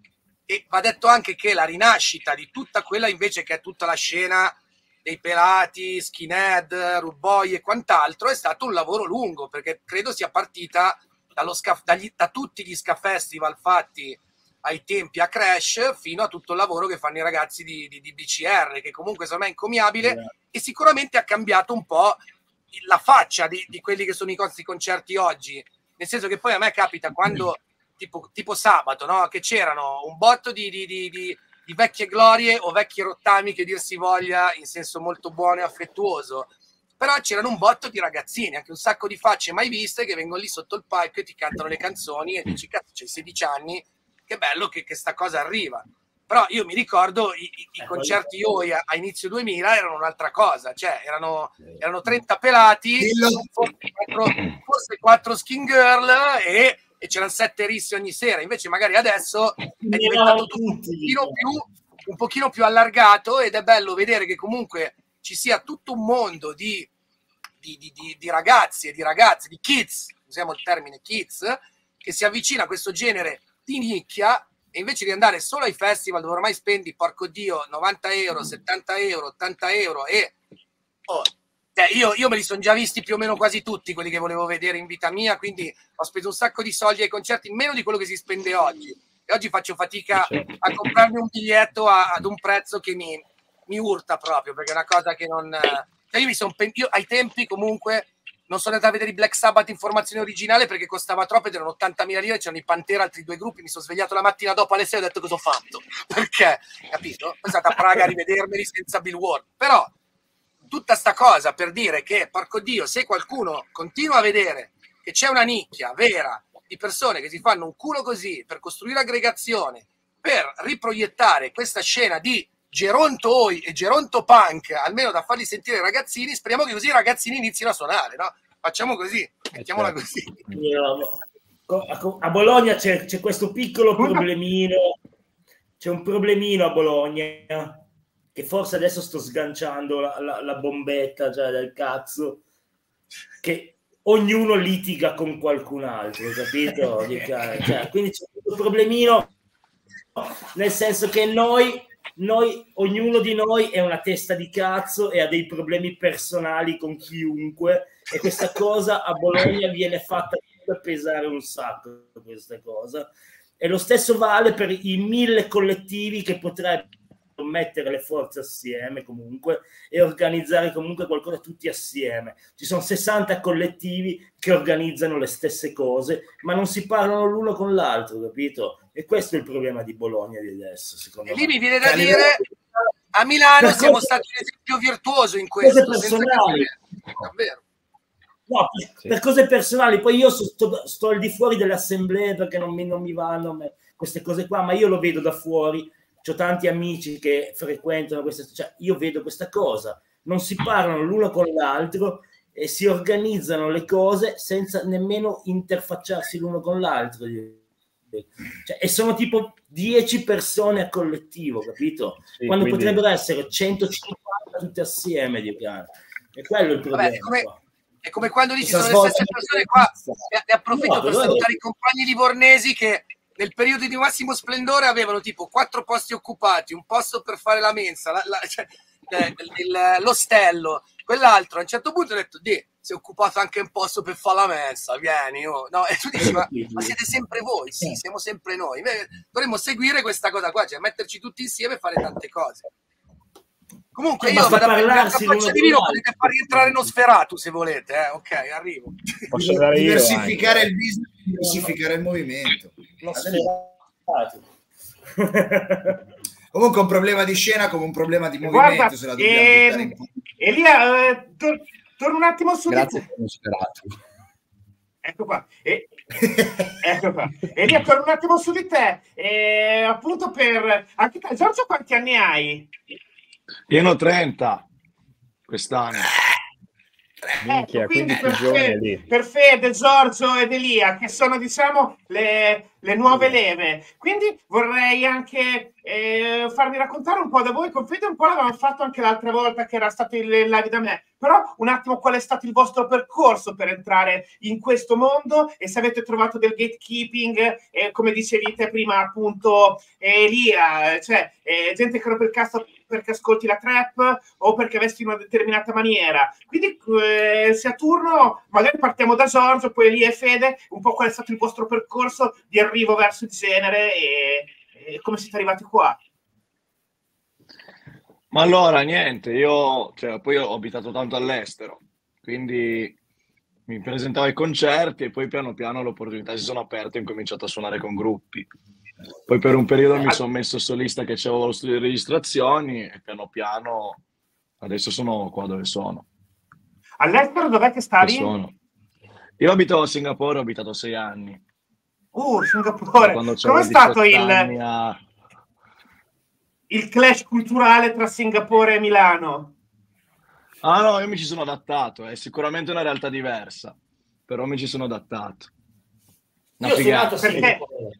e va detto anche che la rinascita di tutta quella invece che è tutta la scena dei pelati, skinhead, rude boy e quant'altro è stato un lavoro lungo, perché credo sia partita dallo sca- dagli, da tutti gli ska festival fatti ai tempi a Crash fino a tutto il lavoro che fanno i ragazzi di, di, di B C R, che comunque secondo me è incommiabile, yeah. E sicuramente ha cambiato un po' la faccia di, di quelli che sono i nostri concerti oggi, nel senso che poi a me capita quando tipo, tipo sabato, no? Che c'erano un botto di, di, di, di, di vecchie glorie o vecchi rottami, che dir si voglia in senso molto buono e affettuoso, però c'erano un botto di ragazzini, anche un sacco di facce mai viste, che vengono lì sotto il palco e ti cantano le canzoni e dici cazzo, c'hai sedici anni, che bello che, che sta cosa arriva. Però io mi ricordo i, i, i concerti io a, a inizio duemila erano un'altra cosa, cioè erano, erano trenta pelati, forse quattro, forse quattro skin girl e, e c'erano sette risse ogni sera. Invece magari adesso è diventato tutto un pochino più, un pochino più allargato, ed è bello vedere che comunque ci sia tutto un mondo di, di, di, di, di ragazzi e di ragazze, di kids, usiamo il termine kids, che si avvicina a questo genere di nicchia, e invece di andare solo ai festival dove ormai spendi, porco Dio, novanta euro, settanta euro, ottanta euro e oh, eh, io, io me li sono già visti più o meno quasi tutti quelli che volevo vedere in vita mia, quindi ho speso un sacco di soldi ai concerti, meno di quello che si spende oggi, e oggi faccio fatica a comprarmi un biglietto a, ad un prezzo che mi, mi urta proprio, perché è una cosa che non... Cioè io mi sono io ai tempi comunque non sono andato a vedere i Black Sabbath in formazione originale perché costava troppo ed erano ottantamila lire, c'erano i Pantera, altri due gruppi, mi sono svegliato la mattina dopo alle sei e ho detto cosa ho fatto, perché, capito? Poi sono stato a Praga a rivedermeli senza Bill Ward, però tutta sta cosa per dire che, porco Dio, se qualcuno continua a vedere che c'è una nicchia vera di persone che si fanno un culo così per costruire aggregazione, per riproiettare questa scena di Geronto Oi e Geronto Punk, almeno da farli sentire i ragazzini, speriamo che così i ragazzini inizino a suonare, no? Facciamo così, mettiamola così. A Bologna c'è, c'è questo piccolo problemino, c'è un problemino a Bologna, che forse adesso sto sganciando la, la, la bombetta già del cazzo, che ognuno litiga con qualcun altro, capito? Cioè, quindi c'è questo problemino, nel senso che noi... Noi, ognuno di noi è una testa di cazzo e ha dei problemi personali con chiunque, e questa cosa a Bologna viene fatta per pesare un sacco, questa cosa. E lo stesso vale per i mille collettivi che potrebbero mettere le forze assieme comunque e organizzare comunque qualcosa tutti assieme. Ci sono sessanta collettivi che organizzano le stesse cose, ma non si parlano l'uno con l'altro, capito? E questo è il problema di Bologna di adesso, secondo e me. Lì mi viene da e dire, a Milano per siamo cose, stati un esempio virtuoso in questo. Personali. Davvero. No, per, sì. per cose personali, poi io sto, sto al di fuori delle assemblee perché non mi, non mi vanno queste cose qua, ma io lo vedo da fuori. C'ho tanti amici che frequentano queste, cioè io vedo questa cosa, non si parlano l'uno con l'altro e si organizzano le cose senza nemmeno interfacciarsi l'uno con l'altro, cioè, e sono tipo dieci persone a collettivo, capito? Sì, quando quindi... potrebbero essere centocinquanta tutte assieme, Dio caro. E quello è il problema. Vabbè, è, come, è come quando dici sono le stesse persone qua, ne approfitto no, per salutare i compagni livornesi che nel periodo di massimo splendore avevano tipo quattro posti occupati, un posto per fare la mensa, la, la, cioè, eh, il, l'ostello, quell'altro. A un certo punto ho detto, di, si è occupato anche un posto per fare la mensa, vieni. Oh. No, e tu dici, ma, ma siete sempre voi? Sì, siamo sempre noi. Dovremmo seguire questa cosa qua, cioè metterci tutti insieme e fare tante cose. Comunque io vado a prendere una capaccia di vino, potete far rientrare Nosferatu se volete, eh? Ok, arrivo. Posso andare io diversificare anche. il business, diversificare il movimento. Comunque un problema di scena come un problema di movimento. Guarda, se la dobbiamo eh, buttare in... Elia, eh, tor- torno un attimo su Grazie di per Nosferatu. Ecco qua. E... ecco qua. Elia, torno un attimo su di te. E, appunto per... Anche te, Giorgio, quanti anni hai? Io ne ho trenta quest'anno. Minchia, Ecco, quindi quindi per, più giovane Fe- lì. per Fede, Giorgio ed Elia, che sono diciamo le, le nuove leve. Quindi vorrei anche eh, farvi raccontare un po' da voi. Con Fede un po' l'avevamo fatto anche l'altra volta che era stato il live da me. Però un attimo qual è stato il vostro percorso per entrare in questo mondo e se avete trovato del gatekeeping, eh, come dicevi te prima appunto eh, Elia, cioè eh, gente che rompe il cazzo perché ascolti la trap o perché vesti in una determinata maniera. Quindi eh, se a turno magari partiamo da Giorgio, poi Elia e Fede, un po' qual è stato il vostro percorso di arrivo verso il genere e, e come siete arrivati qua? Ma allora, niente, io cioè, poi ho abitato tanto all'estero, quindi mi presentavo ai concerti e poi piano piano le opportunità si sono aperte e ho cominciato a suonare con gruppi. Poi per un periodo mi sono messo solista che avevo lo studio di registrazioni e piano piano adesso sono qua dove sono. All'estero dov'è che stavi? Che sono. Io abito a Singapore, ho abitato sei anni. Uh, Singapore. Quando Come è stato il... anni a... il clash culturale tra Singapore e Milano? Ah no, io mi ci sono adattato, è sicuramente una realtà diversa, però mi ci sono adattato. Una Io sono figata. nato a Singapore.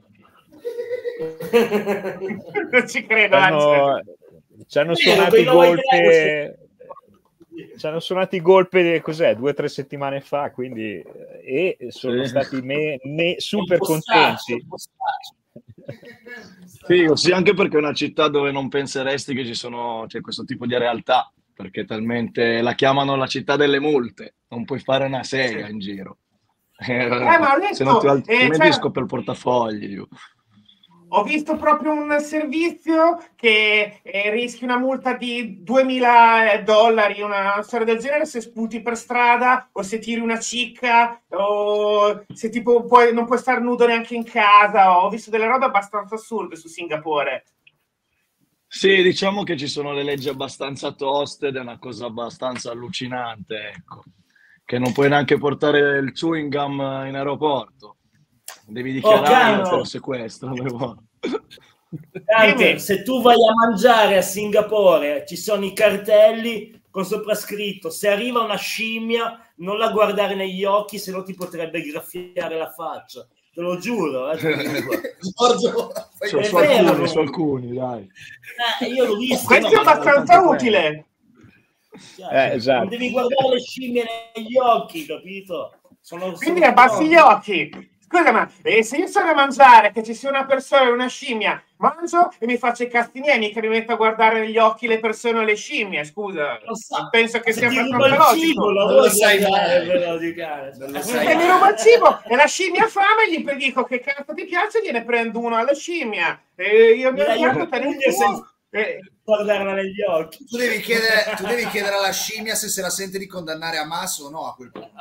Non ci credo, C'hanno, c'hanno suonato i golpe ci hanno suonato i golpe cos'è, due o tre settimane fa, quindi e sono Sì. stati me, me super Un po' staccio, contenti. un po' staccio. Figo, sì, anche perché è una città dove non penseresti che ci sono, c'è questo tipo di realtà, perché talmente la chiamano la città delle multe, non puoi fare una sega Sì. in giro. Eh, ma ho detto, Se non ti eh, altrimenti cioè- scopro il portafogli. Io. Ho visto proprio un servizio che eh, rischi una multa di duemila dollari, una storia del genere, se sputi per strada o se tiri una cicca o se tipo puoi, non puoi stare nudo neanche in casa. Ho visto delle robe abbastanza assurde su Singapore. Sì, diciamo che ci sono le leggi abbastanza toste ed è una cosa abbastanza allucinante, ecco, che non puoi neanche portare il chewing gum in aeroporto. Devi dichiarare Oh, te lo sequestro. Dante, se tu vai a mangiare a Singapore ci sono i cartelli con soprascritto: se arriva una scimmia non la guardare negli occhi, se no ti potrebbe graffiare la faccia. Te lo giuro, eh, te lo giuro. Giorgio, fai Su, È su vero. alcuni, su alcuni, dai. Eh, io l'ho visto. Questo no, è abbastanza tanto utile. cioè, Eh, esatto. Non devi guardare le scimmie negli occhi, capito? Sono, Quindi sono abbassi gli pronti. occhi. Scusa, ma eh, se io sono a mangiare, che ci sia una persona e una scimmia, mangio e mi faccio i cazzi miei, mica mi metto a guardare negli occhi le persone o le scimmie, scusa. Lo so. Penso che Se sia ti ruba abbastanza il cibo, logico. lo Non vuoi lo sai guardare mai. per giudicare. Non lo E sai mi ruba il cibo e la scimmia ha fame, gli dico che cazzo ti piace, gliene prendo uno alla scimmia. E io mi Mi dai arrabbiato, un te ne pugno senza e... guardarla negli occhi. Tu devi, chiedere, tu devi chiedere alla scimmia se se la sente di condannare a Mas o no a quel punto.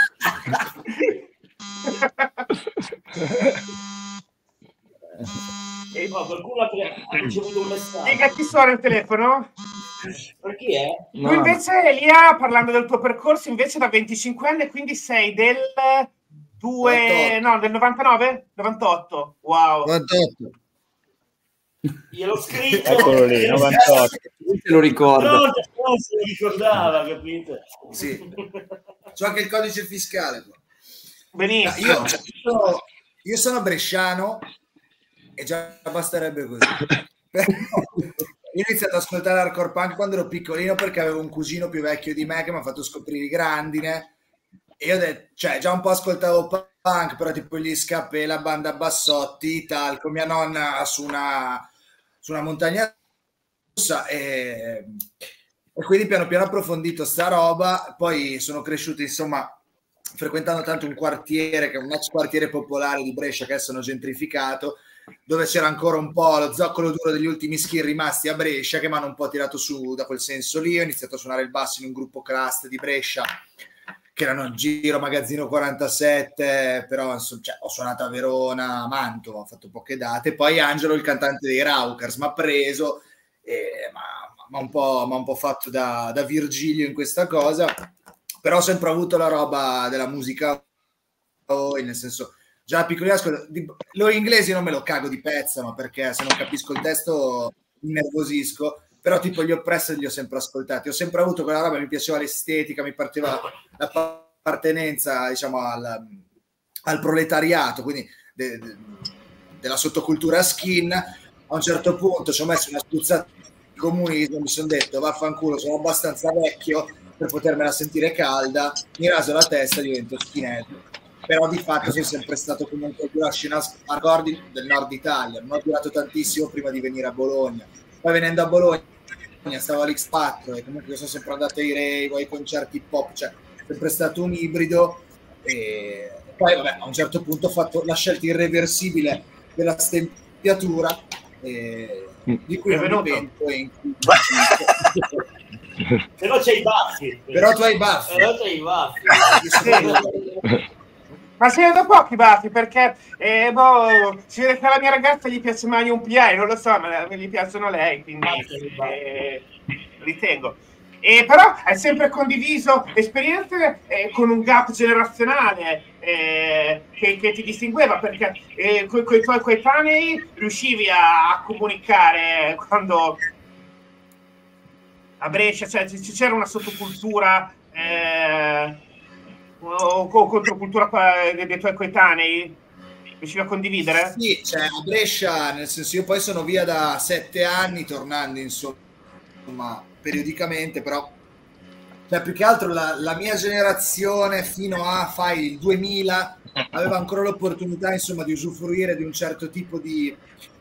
e... No, qualcuno ha pre- ha ricevuto un messaggio. Dica, chi suona il telefono? Per chi è? Tu No, invece, Elia, parlando del tuo percorso, invece da venticinque anni, quindi sei del due... no, del novantanove? novantotto. Wow. novantotto. Gliel'ho scritto. Eccolo lì, novantotto. Lui se lo ricorda. No, non se lo ricordava, capito? Sì. C'ho anche il codice fiscale. qua. Benissimo. Io, cioè, io sono, io sono bresciano e già basterebbe così. Però io ho iniziato ad ascoltare hardcore punk quando ero piccolino perché avevo un cugino più vecchio di me che mi ha fatto scoprire i Grandine e io ho detto, cioè già un po' ascoltavo punk, però tipo gli Scapè, la banda Bassotti, tal, con mia nonna su una, su una montagna russa, e, e quindi piano piano ho approfondito sta roba. Poi sono cresciuto insomma frequentando tanto un quartiere che è un ex quartiere popolare di Brescia che adesso hanno gentrificato, dove c'era ancora un po' lo zoccolo duro degli ultimi skill rimasti a Brescia, che mi hanno un po' tirato su da quel senso lì. Ho iniziato a suonare il basso in un gruppo crust di Brescia che erano Giro, Magazzino quarantasette, però insomma, cioè, ho suonato a Verona, a Mantova, ho fatto poche date. Poi Angelo, il cantante dei Raukers, mi ha preso e mi ha un po', m'ha un po' fatto da, da Virgilio in questa cosa, però ho sempre avuto la roba della musica, nel senso, già piccoli ascolto, lo inglese non me lo cago di pezza, ma perché se non capisco il testo mi nervosisco, però tipo gli Oppressed li ho sempre ascoltati, ho sempre avuto quella roba, mi piaceva l'estetica, mi partiva l'appartenenza, diciamo, al, al proletariato, quindi de, de, della sottocultura skin. A un certo punto ci ho messo una spruzzata di comunismo, mi sono detto vaffanculo, sono abbastanza vecchio per potermela sentire calda, mi raso la testa e divento skinhead. Però di fatto sono sempre stato comunque più la scena accordi del nord Italia, non ho durato tantissimo prima di venire a Bologna. Poi venendo a Bologna stavo all'X quattro e comunque sono sempre andato ai rave, ai concerti hip hop, cioè sempre stato un ibrido. E poi vabbè, a un certo punto ho fatto la scelta irreversibile della stempiatura, e di cui non mi pento, e in cui... Però c'hai i baffi. Però tu hai i baffi. Però c'hai i baffi. Ma sei da pochi baffi, perché eh, boh, si vede che alla mia ragazza gli piace mai un P I, non lo so, ma gli piacciono a lei, quindi eh, ritengo. E però hai sempre condiviso esperienze eh, con un gap generazionale eh, che, che ti distingueva, perché eh, con i tuoi coetanei riuscivi a, a comunicare quando a Brescia, cioè c'era una sottocultura eh, o controcultura dei tuoi coetanei? Riuscivi a condividere? Sì, cioè a Brescia, nel senso, io poi sono via da sette anni, tornando insomma periodicamente, però cioè più che altro la, la mia generazione fino a fai il duemila aveva ancora l'opportunità insomma di usufruire di un certo tipo di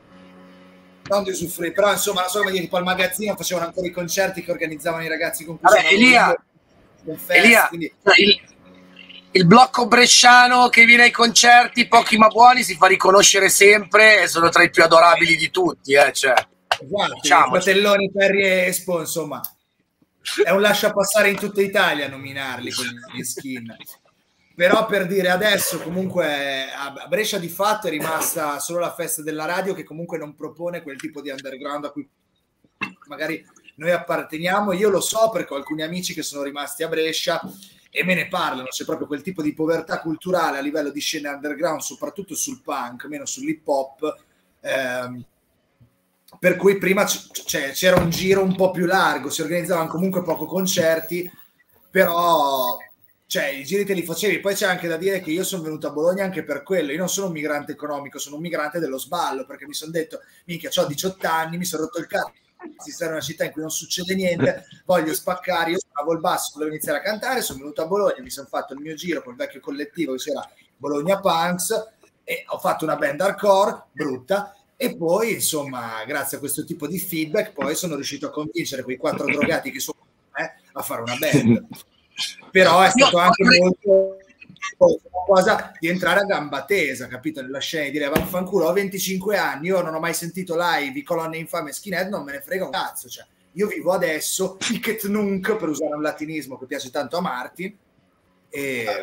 non di usufruire, però insomma non so come dire, tipo al magazzino facevano ancora i concerti che organizzavano i ragazzi con cui Vabbè, Elia, fest, Elia quindi... il, il blocco bresciano che viene ai concerti, pochi ma buoni, si fa riconoscere sempre e sono tra i più adorabili di tutti, eh, cioè. Esatto, Diciamo. i Fratelloni, Perri e Espo, insomma è un lascia passare in tutta Italia nominarli con gli skin. Però per dire, adesso comunque a Brescia di fatto è rimasta solo la festa della radio, che comunque non propone quel tipo di underground a cui magari noi apparteniamo. Io lo so perché ho alcuni amici che sono rimasti a Brescia e me ne parlano, c'è proprio quel tipo di povertà culturale a livello di scene underground, soprattutto sul punk, meno sull'hip hop, ehm, per cui prima c- cioè, c'era un giro un po' più largo, si organizzavano comunque poco concerti, però cioè i giri te li facevi. Poi c'è anche da dire che io sono venuto a Bologna anche per quello, io non sono un migrante economico, sono un migrante dello sballo, perché mi sono detto minchia, ho diciotto anni, mi sono rotto il cazzo, si sta in una città in cui non succede niente, voglio spaccare, io suonavo il basso, volevo iniziare a cantare, sono venuto a Bologna, mi sono fatto il mio giro col vecchio collettivo che c'era Bologna Punks e ho fatto una band hardcore brutta. E poi, insomma, grazie a questo tipo di feedback, poi sono riuscito a convincere quei quattro drogati che sono me a fare una band. Però è stato anche molto una cosa di entrare a gamba tesa, capito? Nella scena, di dire vaffanculo, ho venticinque anni, io non ho mai sentito live i Colonne Infame Skinhead, non me ne frega un cazzo. Cioè, io vivo adesso, hic nunc, per usare un latinismo che piace tanto a Martin. E...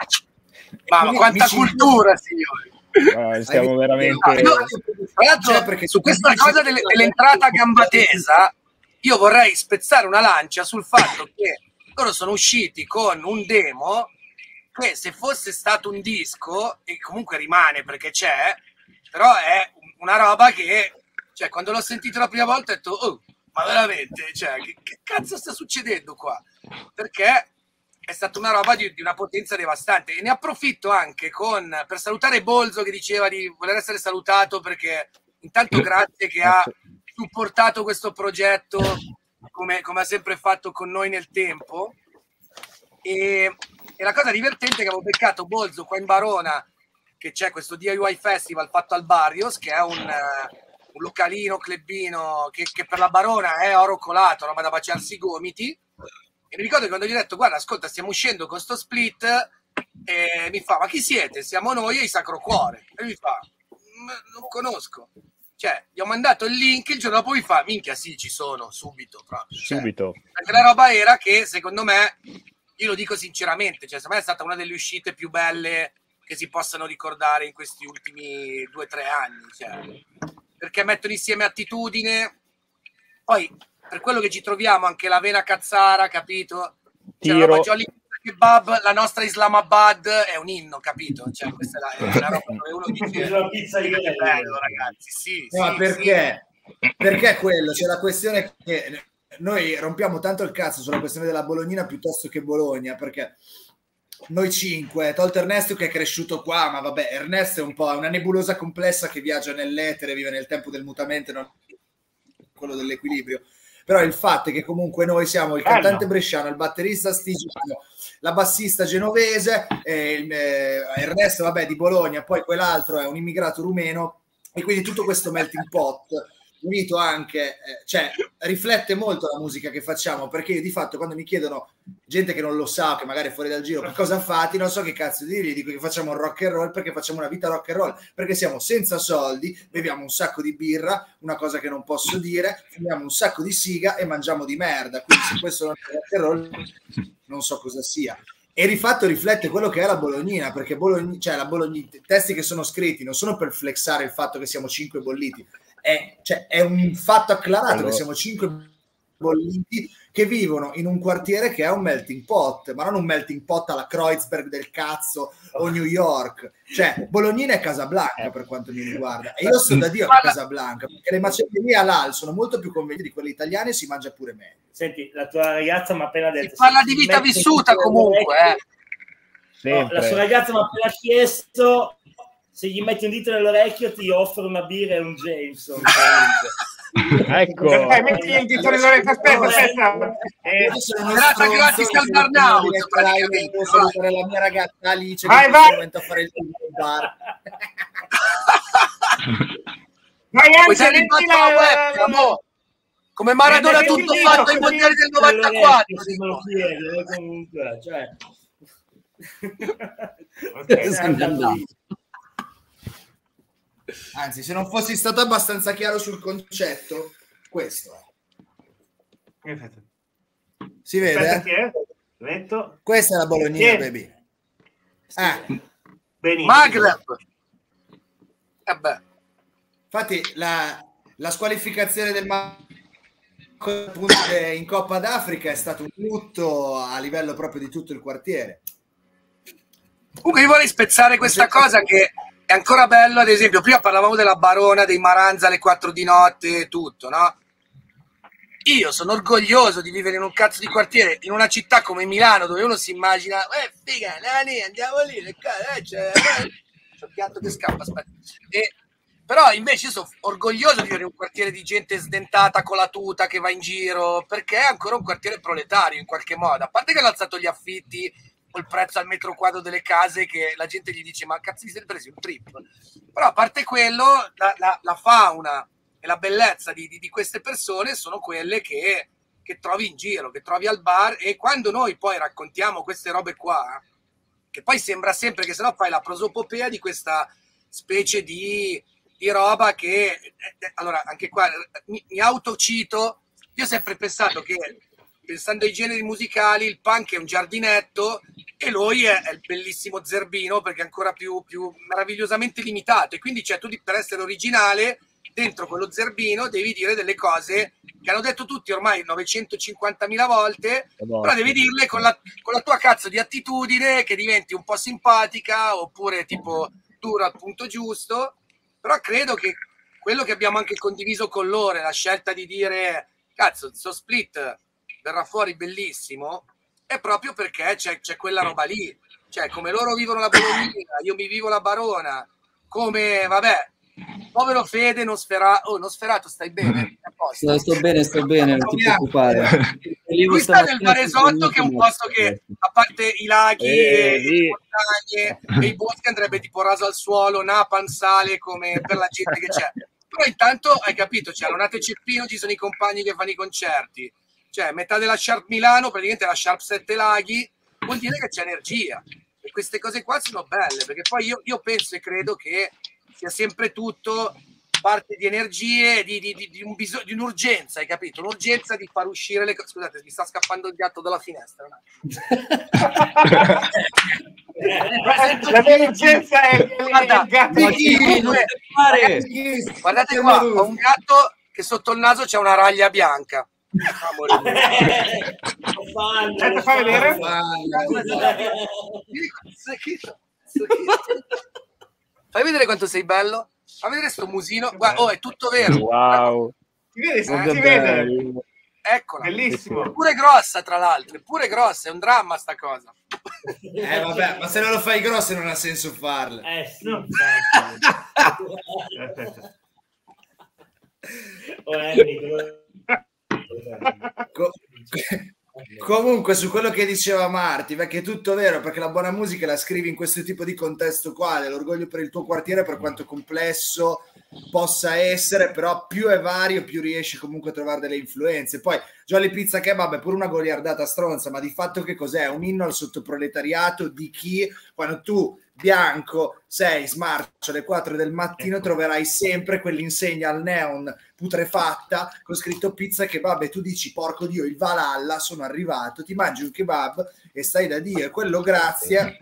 ma, ma quanta cultura, signori! No, stiamo veramente no, tra l'altro, cioè, perché su questa cosa delle, dell'entrata a gamba tesa io vorrei spezzare una lancia sul fatto che loro sono usciti con un demo che, se fosse stato un disco, e comunque rimane perché c'è, però è una roba che, cioè, quando l'ho sentito la prima volta ho detto oh, ma veramente, cioè, che, che cazzo sta succedendo qua? Perché è stata una roba di, di una potenza devastante. E ne approfitto anche con, per salutare Bolzo, che diceva di voler essere salutato, perché intanto grazie che ha supportato questo progetto come, come ha sempre fatto con noi nel tempo. E E la cosa divertente è che avevo beccato Bolzo qua in Barona, che c'è questo D I Y Festival fatto al Barrios, che è un, uh, un localino, clubino, che, che per la Barona è oro colato, roba da baciarsi i gomiti. E mi ricordo che quando gli ho detto, guarda, ascolta, stiamo uscendo con sto split, e mi fa, ma chi siete? Siamo noi e il Sacro Cuore. E mi fa, non conosco. Cioè, gli ho mandato il link, il giorno dopo mi fa, minchia, sì, ci sono, subito proprio. Cioè, Subito. perché la roba era che, secondo me, io lo dico sinceramente, cioè, secondo me è stata una delle uscite più belle che si possano ricordare in questi ultimi due o tre anni. Cioè, perché mettono insieme attitudine, poi, per quello che ci troviamo, anche la vena cazzara, capito? Cioè, la roba Jolly Kebab, la nostra Islamabad è un inno, capito? Cioè, questa è la, è la roba dove uno dice la pizza di che bello, ragazzi. Sì, No, sì, perché? Sì. Perché quello? C'è la questione che noi rompiamo tanto il cazzo sulla questione della Bolognina piuttosto che Bologna, perché noi cinque, tolto Ernesto che è cresciuto qua, ma vabbè, Ernesto è un po' una nebulosa complessa che viaggia nell'etere, vive nel tempo del mutamento, non quello dell'equilibrio. Però il fatto è che comunque noi siamo il cantante bresciano, il batterista stigiano, la bassista genovese, eh, il, eh, Ernesto vabbè di Bologna, poi quell'altro è un immigrato rumeno, e quindi tutto questo melting pot unito anche, eh, cioè riflette molto la musica che facciamo, perché io di fatto quando mi chiedono gente che non lo sa, che magari è fuori dal giro, che cosa fate, non so che cazzo di dire, dico che facciamo un rock and roll perché facciamo una vita rock and roll, perché siamo senza soldi, beviamo un sacco di birra, una cosa che non posso dire, fumiamo un sacco di siga e mangiamo di merda, quindi se questo non è rock and roll non so cosa sia. E di fatto riflette quello che è la Bolognina, perché Bologna, cioè la Bologna, i testi che sono scritti non sono per flexare il fatto che siamo cinque bolliti, è, cioè, è un fatto acclarato allora. Che siamo cinque bolliti che vivono in un quartiere che è un melting pot, ma non un melting pot alla Kreuzberg del cazzo o New York, cioè Bolognina è Casablanca per quanto mi riguarda, e io sto da Dio a Casablanca, perché le macellerie halal sono molto più convenienti di quelle italiane e si mangia pure meglio. Senti, la tua ragazza mi ha appena detto, si parla di vita vissuta comunque, eh. No, la sua ragazza mi ha appena chiesto se gli metti un dito nell'orecchio ti offro una birra e un Jameson. Ecco, eh, metti il dito nell'orecchio, aspetta, aspetta. Eh, grazie gratis al burnout, praticamente. Salutare la mia ragazza Alice vai, che vai. a fare il bar. Vai, Anzi, metti la, la, la, la... come Maradona eh, tutto fatto ai mondiali del novantaquattro. Chiede, comunque, cioè. Okay, anzi, se non fossi stato abbastanza chiaro sul concetto, questo è. Si vede? Metto. Questa è la Bolognina, baby. Ah. Maghreb. Eh Infatti la, la squalificazione del Maghreb in Coppa d'Africa è stato un lutto a livello proprio di tutto il quartiere. Comunque io vorrei spezzare questa cosa che è ancora bello, ad esempio, prima parlavamo della Barona, dei Maranza alle quattro di notte e tutto, no? Io sono orgoglioso di vivere in un cazzo di quartiere, in una città come Milano, dove uno si immagina, eh, figa, nani, andiamo lì, eh, c'è, c'è il piatto che scappa, aspetta. E, però invece io sono orgoglioso di vivere in un quartiere di gente sdentata con la tuta che va in giro, perché è ancora un quartiere proletario in qualche modo, a parte che hanno alzato gli affitti, il prezzo al metro quadro delle case, che la gente gli dice ma cazzo vi siete presi un trip, però a parte quello la, la, la fauna e la bellezza di, di, di queste persone sono quelle che, che trovi in giro, che trovi al bar, e quando noi poi raccontiamo queste robe qua, che poi sembra sempre che sennò fai la prosopopea di questa specie di, di roba che eh, allora anche qua mi, mi autocito, io ho sempre pensato che pensando ai generi musicali, il punk è un giardinetto e lui è, è il bellissimo zerbino, perché è ancora più, più meravigliosamente limitato, e quindi cioè, tu per essere originale dentro quello zerbino devi dire delle cose che hanno detto tutti ormai novecentocinquantamila volte, no, però devi dirle con la, con la tua cazzo di attitudine, che diventi un po' simpatica oppure tipo dura al punto giusto. Però credo che quello che abbiamo anche condiviso con loro, la scelta di dire cazzo, sto split verrà fuori bellissimo, è proprio perché c'è, c'è quella roba lì, cioè come loro vivono la Bolognina, io mi vivo la Barona, come vabbè, povero Fede non sfera, oh non sferato, stai bene? Sto, sto bene, sto bene, non ti preoccupare. lui sta nel Varesotto, che è un posto che, a parte i laghi Eh, e lì. le montagne e i boschi, andrebbe tipo raso al suolo, napalm, sale, come per la gente che c'è. Però intanto, hai capito, cioè, non a Ceppino ci sono i compagni che fanno i concerti. Cioè, metà della Sharp Milano, praticamente la Sharp Sette Laghi, vuol dire che c'è energia. E queste cose qua sono belle, perché poi io, io penso e credo che sia sempre tutto parte di energie, di, di, di, di, un bisogno, di un'urgenza, hai capito? Un'urgenza di far uscire le cose. Scusate, mi sta scappando il gatto dalla finestra. La mia urgenza è che Guarda, il gatto no, di sì, non fare. Guardate qua, ho un gatto che sotto il naso c'è una raglia bianca. Aspetta, fai vedere. Fai vedere quanto sei bello. Fai vedere sto musino. Guarda, oh, è tutto vero. Wow. Si vede, si, Eh, si vede. Eccola. Bellissimo. È pure grossa, tra l'altro. È pure grossa, è un dramma sta cosa. Eh vabbè, ma se non lo fai grosso non ha senso farlo. Eh sì, No. Oh, Henry, Co- Comunque, su quello che diceva Marti, perché è tutto vero, perché la buona musica la scrivi in questo tipo di contesto qua, l'orgoglio per il tuo quartiere, per quanto complesso possa essere, però più è vario, più riesci comunque a trovare delle influenze. Poi Jolly Pizza Kebab è pure una goliardata stronza, ma di fatto che cos'è? Un inno al sottoproletariato di chi, quando tu bianco sei smarcio alle quattro del mattino, troverai sempre quell'insegna al neon putrefatta con scritto pizza kebab e tu dici porco Dio, il Valhalla, sono arrivato, ti mangi un kebab e stai da Dio. E quello grazie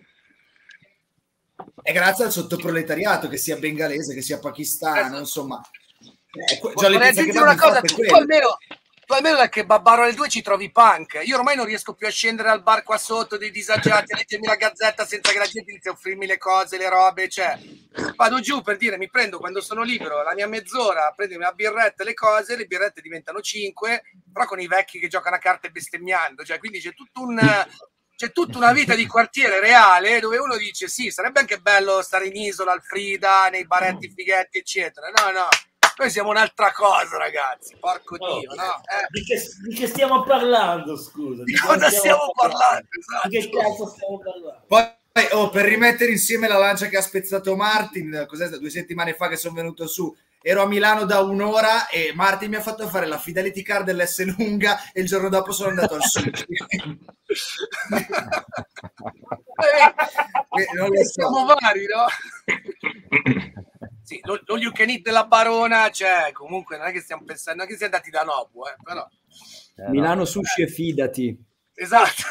è grazie al sottoproletariato, che sia bengalese, che sia pakistano, insomma. Eh, que- Jolly Vorrei Pizza aggiungere Kebab una cosa, infatti è tu quello. almeno, tu almeno da che Babbaro alle due ci trovi punk. Io ormai non riesco più a scendere al bar qua sotto dei disagiati a leggermi la Gazzetta senza che la gente inizi a offrirmi le cose, le robe, cioè vado giù per dire, mi prendo quando sono libero la mia mezz'ora a prendermi la birretta, le cose, le birrette diventano cinque, però con i vecchi che giocano a carte bestemmiando, cioè quindi c'è tutto un... C'è tutta una vita di quartiere reale dove uno dice sì, sarebbe anche bello stare in isola, al Frida, nei baretti fighetti, eccetera. No, no, noi siamo un'altra cosa, ragazzi. Porco Oh, Dio, no? Eh. di, che, di che stiamo parlando, scusa? Di cosa stiamo parlando? Esatto. Di che cazzo stiamo parlando? Poi, oh, per rimettere insieme la lancia che ha spezzato Martin, cos'è, due settimane fa che sono venuto su, ero a Milano da un'ora e Martin mi ha fatto fare la fidelity card dell'S lunga e il giorno dopo sono andato al sud. eh, non lo so. Siamo vari, no? Sì, lo, lo you can eat della Barona, cioè, comunque non è che stiamo pensando, non è che siamo andati da Nobu, eh, però. Eh, Milano no. Sushi e fidati. Esatto.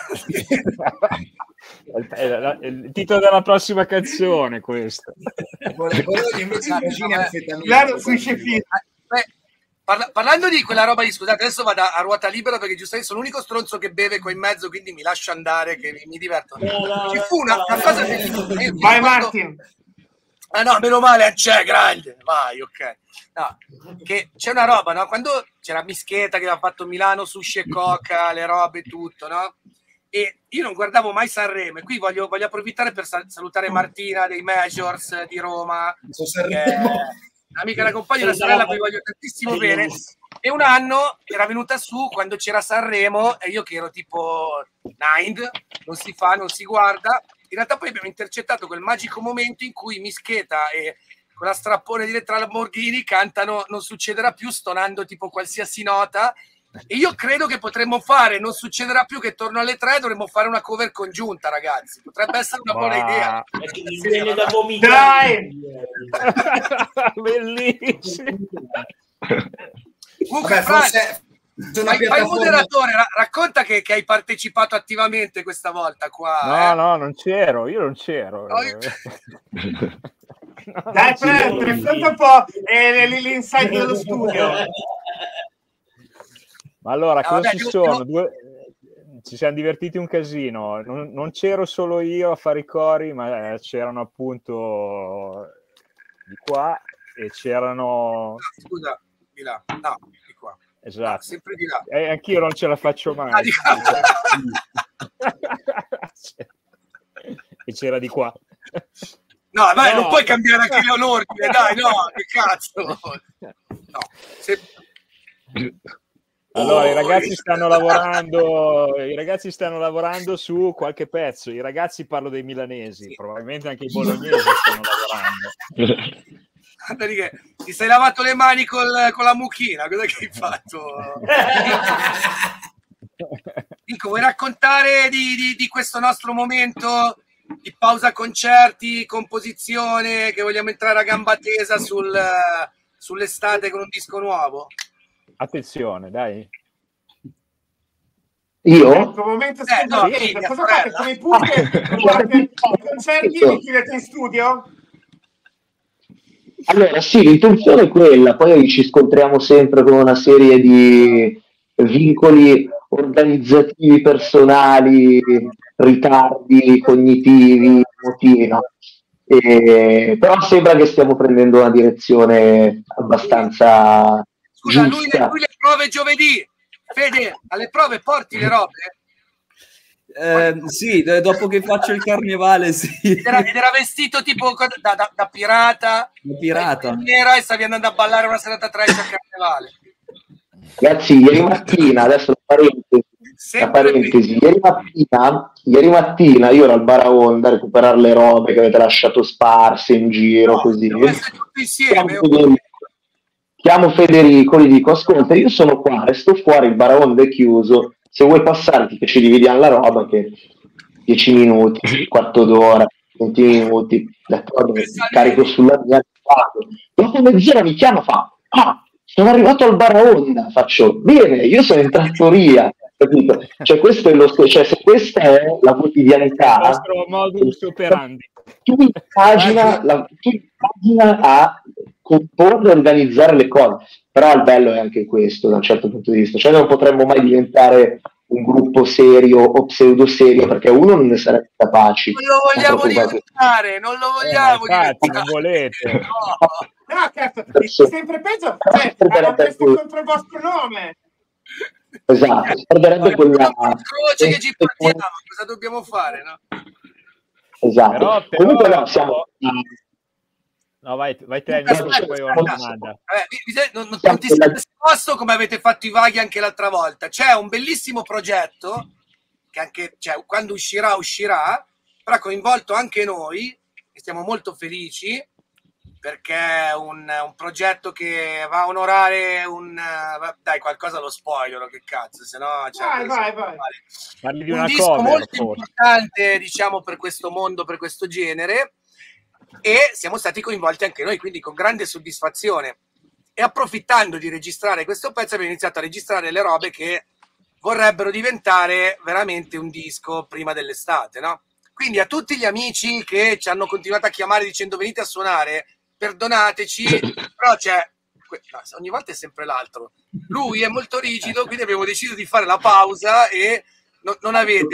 È la- è il titolo della prossima canzone questo. Quello invece Vabbè, vicini vabbè. anfetamina. Milano Sushi e Fidati. Beh, parla- parlando di quella roba lì, scusate, adesso vado a ruota libera perché giustamente sono l'unico stronzo che beve qua in mezzo, quindi mi lascio andare che mi, mi diverto. No, no, Ci no, fu una, no, una no, cosa no, bellissima. no, no. Io- io Vai quando- Martin. Ah no, meno male, c'è grande. Vai, ok. No, che c'è una roba, no? Quando c'era Mischeta che aveva fatto Milano, sushi e coca, le robe, tutto, no? E io non guardavo mai Sanremo e qui voglio, voglio approfittare per sal- salutare Martina dei Majors di Roma, So che è Sanremo. amica da compagno, una sorella a cui voglio tantissimo bene. E un anno era venuta su quando c'era Sanremo e io che ero tipo Nine, non si fa, non si guarda. In realtà poi abbiamo intercettato quel magico momento in cui Mischeta e quella strappone di Elettra Lamborghini cantano Non succederà più, stonando tipo qualsiasi nota. E io credo che potremmo fare Non succederà più, che torno alle tre, dovremmo fare una cover congiunta, ragazzi. Potrebbe essere una buona Ma- idea. Perché mi viene da vomitare. Bellissimo. Comunque, Vabbè, Fra, forse su una fai, fai il piattaforma. moderatore, ra- racconta che, che hai partecipato attivamente questa volta qua. No, eh. no, non c'ero, io non c'ero. No, io- No, Dai, non c'ero. Fred, racconta un po' eh, l- l'inside dello studio. Ma allora, Ah, cosa vabbè, ci io- sono? io- Due... Ci siamo divertiti un casino. Non, non c'ero solo io a fare i cori, ma eh, c'erano appunto di qua e c'erano... Scusa, di là. No, di qua. No, Esatto. sempre di là. E anch'io non ce la faccio Ah, mai. di qua. E c'era di qua. No, vai, No. non puoi cambiare anche l'ordine, dai, no, che cazzo. No, se- Allora, i ragazzi stanno lavorando, i ragazzi stanno lavorando su qualche pezzo. I ragazzi, parlo dei milanesi, sì. Probabilmente anche i bolognesi stanno lavorando. Perché ti sei lavato le mani col, con la mucchina, cosa che hai fatto? Nico, vuoi raccontare di, di, di questo nostro momento di pausa concerti, composizione, che vogliamo entrare a gamba tesa sul, sull'estate con un disco nuovo? Attenzione, dai. Io? Il tuo momento eh, no, sì, sì, cosa fate? Come pure fate concerti e li chiudete in studio? Allora sì, l'intenzione è quella, poi ci scontriamo sempre con una serie di vincoli organizzativi personali, ritardi cognitivi, emotivi, no? E, però sembra che stiamo prendendo una direzione abbastanza Scusa, lui giusta. le, lui le prove giovedì. Fede, alle prove porti le robe? Eh, sì, dopo che faccio il carnevale, sì. Ed era, ed era vestito tipo da, da, da pirata, da pirata. Nera, e stavi andando a ballare una serata trash al carnevale. Ragazzi, ieri mattina, adesso la parentesi, la parentesi ieri, mattina, ieri mattina io ero al Baraonda a recuperare le robe che avete lasciato sparse in giro, no, così. Tutti insieme. Chiamo Federico, chiamo Federico, gli dico, ascolta, io sono qua, resto fuori, il Baraonda è chiuso, se vuoi passare che ci dividiamo la roba, che dieci minuti, quarto d'ora, venti minuti, d'accordo, carico sulla mia, dopo mezz'ora mi chiama, fa, ah, sono arrivato al Baraonda, faccio, bene, io sono in trattoria, capito? Cioè, questo è lo, cioè, se questa è la quotidianità, il nostro modus operandi. Tu immagina, la, tu immagina a comporre e organizzare le cose, però il bello è anche questo da un certo punto di vista, cioè non potremmo mai diventare un gruppo serio o pseudo serio perché uno non ne sarebbe capaci. Non lo vogliamo diventare, non lo vogliamo eh, infatti, diventare. Non volete. No, no cazzo, è sempre peggio, cioè, hanno preso contro il vostro nome. Esatto, si perderebbe quella croce che ci portiamo, cosa dobbiamo fare, no? Esatto. Però, però, comunque no, siamo no, vai, vai te, Nico, poi ho una domanda. Vabbè, non, non, non ti sei risposto come avete fatto i vaghi anche l'altra volta. C'è un bellissimo progetto che anche, cioè, quando uscirà, uscirà, però ha coinvolto anche noi e stiamo molto felici perché è un, un progetto che va a onorare un... Dai, qualcosa lo spoilerò, che cazzo, se no... Cioè, vai, vai, vai. Parli di un una disco cover, molto forse. importante, diciamo, per questo mondo, per questo genere, e siamo stati coinvolti anche noi, quindi con grande soddisfazione. E approfittando di registrare questo pezzo abbiamo iniziato a registrare le robe che vorrebbero diventare veramente un disco prima dell'estate, no? Quindi a tutti gli amici che ci hanno continuato a chiamare dicendo venite a suonare, perdonateci, però c'è, no, ogni volta è sempre l'altro. Lui è molto rigido, quindi abbiamo deciso di fare la pausa e no, non avete...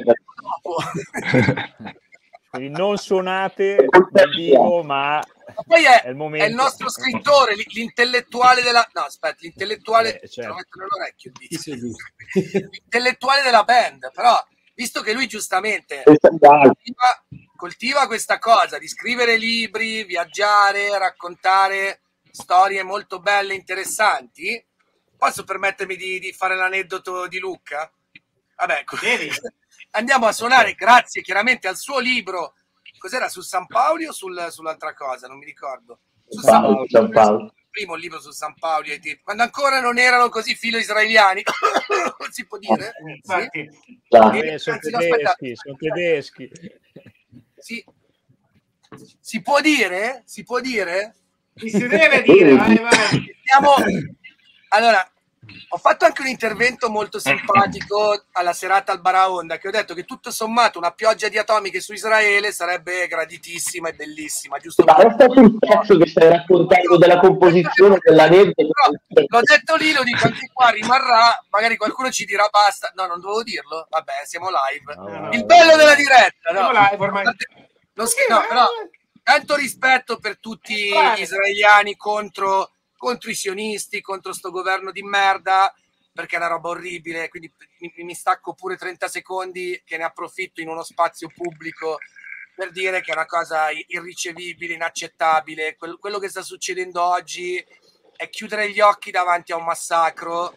Quindi non suonate dal vivo, ma, ma poi è, è, il momento... è il nostro scrittore, l'intellettuale della... No, aspetta, l'intellettuale... Eh, certo. Lo metto nell'orecchio, l'intellettuale della band, però, visto che lui giustamente coltiva, coltiva questa cosa di scrivere libri, viaggiare, raccontare storie molto belle, interessanti, posso permettermi di, di fare l'aneddoto di Lucca? Vabbè, andiamo a suonare grazie chiaramente al suo libro. Cos'era, su San Paolo o sul, sull'altra cosa? Non mi ricordo. Su San Paolo, San Paolo. Il primo libro su San Paolo, quando ancora non erano così filo israeliani, si può dire? Infatti. Sì. Eh, sono tedeschi, sono tedeschi. Si, si può dire? Si può dire? Si deve dire, vai, vai. Siamo... Allora, ho fatto anche un intervento molto simpatico alla serata al Baraonda, che ho detto che tutto sommato una pioggia di atomiche su Israele sarebbe graditissima e bellissima, giusto? Ma resta sul pezzo che stai raccontando della composizione dell'aneddoto. L'ho detto lì, lo dico anche qua, rimarrà, magari qualcuno ci dirà basta. No, non dovevo dirlo? Vabbè, siamo live. No, Il bello no, della diretta, no? Live ormai. Non sch- no, però tanto rispetto per tutti gli israeliani contro... contro i sionisti, contro sto governo di merda, perché è una roba orribile, quindi mi, mi stacco pure trenta secondi che ne approfitto in uno spazio pubblico per dire che è una cosa irricevibile, inaccettabile. Quello, quello che sta succedendo oggi è chiudere gli occhi davanti a un massacro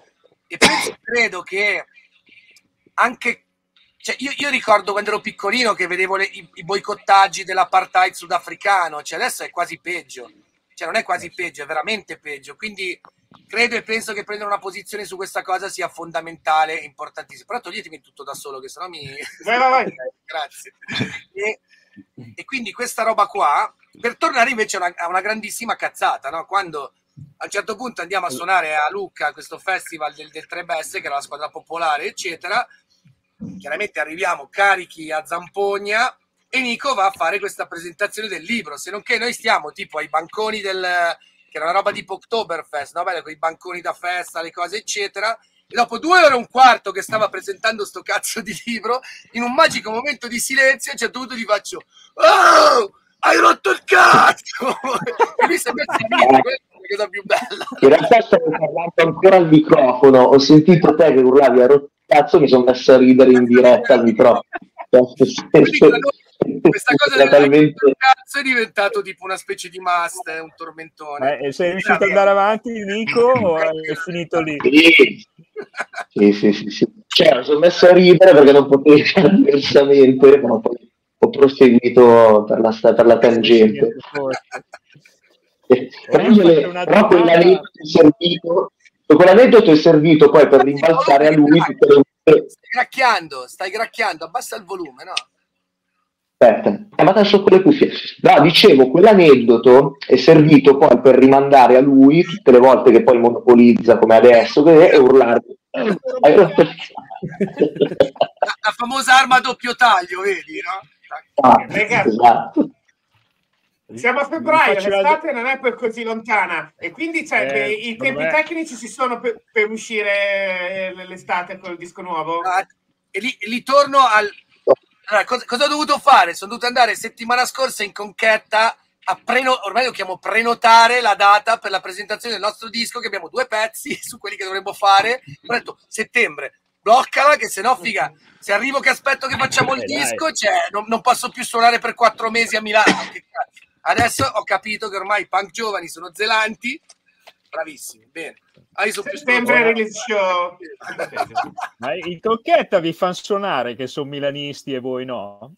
e penso, credo che anche, cioè io, io ricordo quando ero piccolino che vedevo le, i, i boicottaggi dell'apartheid sudafricano, cioè adesso è quasi peggio, cioè non è quasi peggio, è veramente peggio, quindi credo e penso che prendere una posizione su questa cosa sia fondamentale e importantissimo. Però toglietemi tutto da solo, che sennò mi... Vai, vai, vai. Grazie. E, e quindi questa roba qua, per tornare invece a una, a una grandissima cazzata, no? Quando a un certo punto andiamo a suonare a Lucca, questo festival del, del tre Besse, che era la squadra popolare, eccetera, chiaramente arriviamo carichi a zampogna e Nico va a fare questa presentazione del libro, se non che noi stiamo tipo ai banconi del... che era una roba tipo Oktoberfest, no? Bello, con i banconi da festa, le cose, eccetera. E dopo due ore e un quarto che stava presentando sto cazzo di libro, in un magico momento di silenzio, a un certo punto gli faccio "Oh, hai rotto il cazzo!" E lui si è messo a ridere, questa è la cosa più bella. In realtà stavo parlando ancora al microfono, ho sentito te che urlavi "hai rotto il cazzo", mi sono messo a ridere in diretta al microfono. Questa cosa del talmente... cazzo è diventato tipo una specie di must, un tormentone. Eh, sei riuscito ad andare avanti, Nico, o è finito lì? Sì, sì, sì, sì. Cioè, mi sono messo a ridere perché non potevo fare diversamente, ma poi ho proseguito per la, per la tangente. Però, le, però quell'aneddoto è servito, quell'aneddoto è servito poi per rimbalzare a lui tutte le... Stai gracchiando, stai gracchiando, abbassa il volume, no? Aspetta, eh, ma adesso con le cuffie. No, dicevo, quell'aneddoto è servito poi per rimandare a lui tutte le volte che poi monopolizza come adesso che è, e urlare. La, la famosa arma a doppio taglio, vedi, no? Ah, esatto. Siamo a febbraio, l'estate non è per così lontana e quindi cioè, eh, i tempi me... tecnici ci sono per, per uscire l'estate con il disco nuovo. Ah, e lì, lì torno al... Allora, cosa, cosa ho dovuto fare? Sono dovuto andare settimana scorsa in Conchetta a preno... ormai lo chiamo prenotare la data per la presentazione del nostro disco, che abbiamo due pezzi su quelli che dovremmo fare. Ho detto settembre, bloccala che sennò figa, se arrivo che aspetto che facciamo il disco, cioè, non, non posso più suonare per quattro mesi a Milano. Che cazzo. Adesso ho capito che ormai i punk giovani sono zelanti, bravissimi, bene. Settembre release show. Ma i Conchetta vi fanno suonare che sono milanisti e voi no?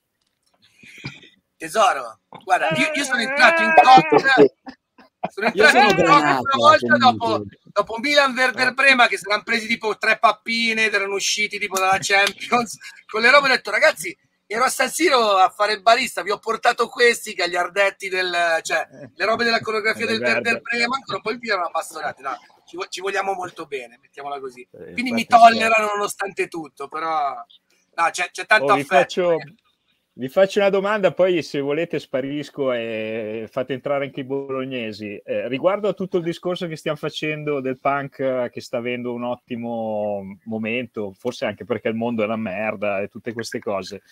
Tesoro, guarda, io, io sono entrato in coppia, sono entrato in coppia una volta dopo, dopo Milan Werder Brema, che si erano presi tipo tre pappine ed erano usciti tipo dalla Champions con le robe, ho detto ragazzi, ero a San Siro a fare il barista, vi ho portato questi che agli ardetti del, cioè le robe della coreografia del Werder Brema, ancora poi mi erano appassionati, no, ci, ci vogliamo molto bene, mettiamola così, quindi mi tollerano nonostante tutto, però no, c'è, c'è tanto oh, affetto. Vi faccio, vi faccio una domanda, poi se volete sparisco e fate entrare anche i bolognesi. Eh, riguardo a tutto il discorso che stiamo facendo del punk che sta avendo un ottimo momento, forse anche perché il mondo è una merda e tutte queste cose.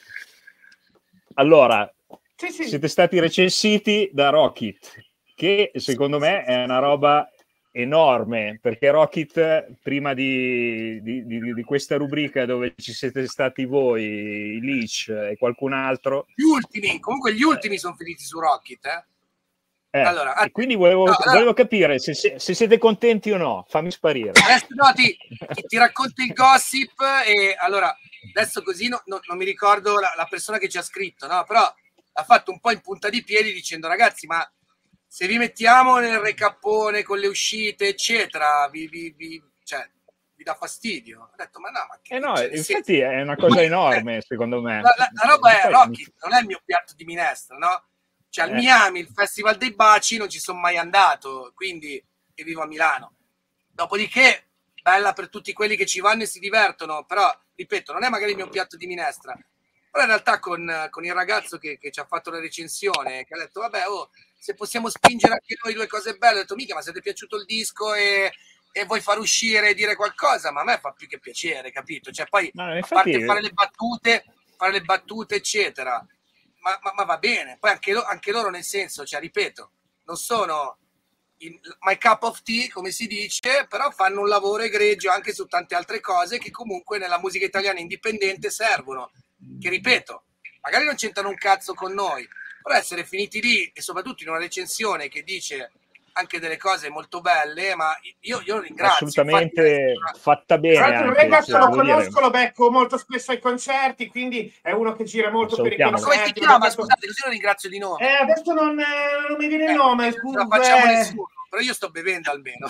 Allora, sì, sì. Siete stati recensiti da Rockit, che secondo me è una roba enorme, perché Rockit prima di, di, di, di questa rubrica dove ci siete stati voi, i Leech e qualcun altro, gli ultimi, comunque gli ultimi eh. sono finiti su Rockit, eh? Eh, allora, e quindi volevo, no, allora, volevo capire se, se, se siete contenti o no, fammi sparire. Adesso no, ti, ti, ti racconto il gossip e allora adesso così no, no, non mi ricordo la, la persona che ci ha scritto, no? Però ha fatto un po' in punta di piedi dicendo ragazzi, ma se vi mettiamo nel recappone con le uscite eccetera vi, vi, vi, cioè, vi dà fastidio. Ho detto ma no, ma che, eh no, cioè, infatti se... è una cosa enorme secondo me. La, la, la roba è Rocky, non è il mio piatto di minestra, no? Cioè al eh. Miami, il Festival dei Baci, non ci sono mai andato, quindi e vivo a Milano. Dopodiché bella per tutti quelli che ci vanno e si divertono, però ripeto, non è magari il mio piatto di minestra. Però in realtà con, con il ragazzo che, che ci ha fatto la recensione, che ha detto vabbè, oh, se possiamo spingere anche noi due cose belle, ho detto mica, ma se ti è piaciuto il disco e, e vuoi far uscire e dire qualcosa, ma a me fa più che piacere, capito? Cioè poi no, infatti... a parte fare le battute, fare le battute eccetera, ma, ma, ma va bene, poi anche, lo, anche loro nel senso, cioè ripeto, non sono in my cup of tea come si dice, però fanno un lavoro egregio anche su tante altre cose che comunque nella musica italiana indipendente servono, che ripeto, magari non c'entrano un cazzo con noi, però essere finiti lì e soprattutto in una recensione che dice anche delle cose molto belle, ma io, io lo ringrazio. Assolutamente Infatti, fatta bene. Tra l'altro, Anche, Regas cioè, lo devo dire. conosco, lo becco molto spesso ai concerti, quindi è uno che gira molto Lo per i salutiamo. come si concerti. chiama? Beccato- Scusate, così lo ringrazio di nome. Eh, adesso non, eh, non mi viene il Eh, nome, non ce la facciamo scusa. nessuno, però io sto bevendo almeno.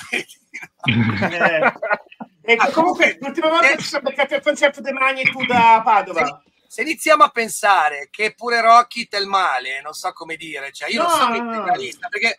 Eh, e Ah, comunque, l'ultima volta eh, ci siamo beccati al concerto dei Magnitude da Padova. se, se iniziamo a pensare che pure Rocky è il male, non so come dire, cioè io No, non sono no, no. integralista, perché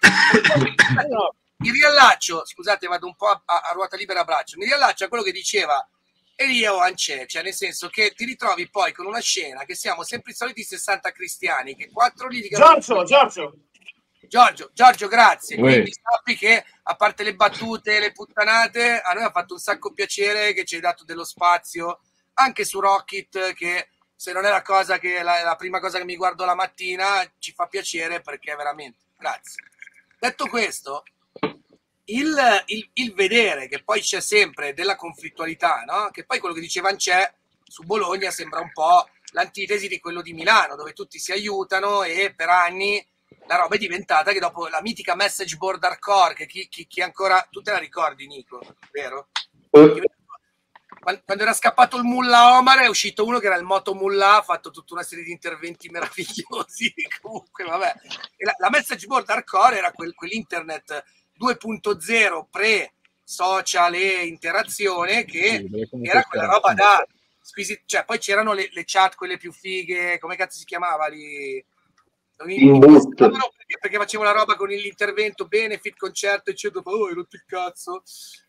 No. mi riallaccio, scusate, vado un po' a, a- a ruota libera a braccio, mi riallaccio a quello che diceva Elia Oancè, cioè nel senso che ti ritrovi poi con una scena che siamo sempre i soliti sessanta cristiani, che quattro litigano. Giorgio, Giorgio. Giorgio, Giorgio, grazie. Uè. Quindi sappi che, a parte le battute, le puttanate, a noi ha fatto un sacco piacere che ci hai dato dello spazio, anche su Rocket, che se non è la cosa che la, la prima cosa che mi guardo la mattina, ci fa piacere perché veramente, grazie. Detto questo, il, il, il vedere che poi c'è sempre della conflittualità, no? Che poi quello che diceva Ancè su Bologna sembra un po' l'antitesi di quello di Milano, dove tutti si aiutano e per anni la roba è diventata che dopo la mitica message board hardcore, che chi, chi, chi ancora, tu te la ricordi Nico, vero? Eh, Quando era scappato il Mullah Omar è uscito uno che era il Moto Mullah, ha fatto tutta una serie di interventi meravigliosi. Comunque vabbè, e la, la message board hardcore era quel, quell'internet due punto zero pre social e interazione che Sì, dove comunque era quella c'era- roba da squisiti, cioè poi c'erano le, le chat quelle più fighe, come cazzo si chiamava lì? In boot. Perché, perché facevo la roba con l'intervento benefit concerto eccetera, poi oh, hai rotto il cazzo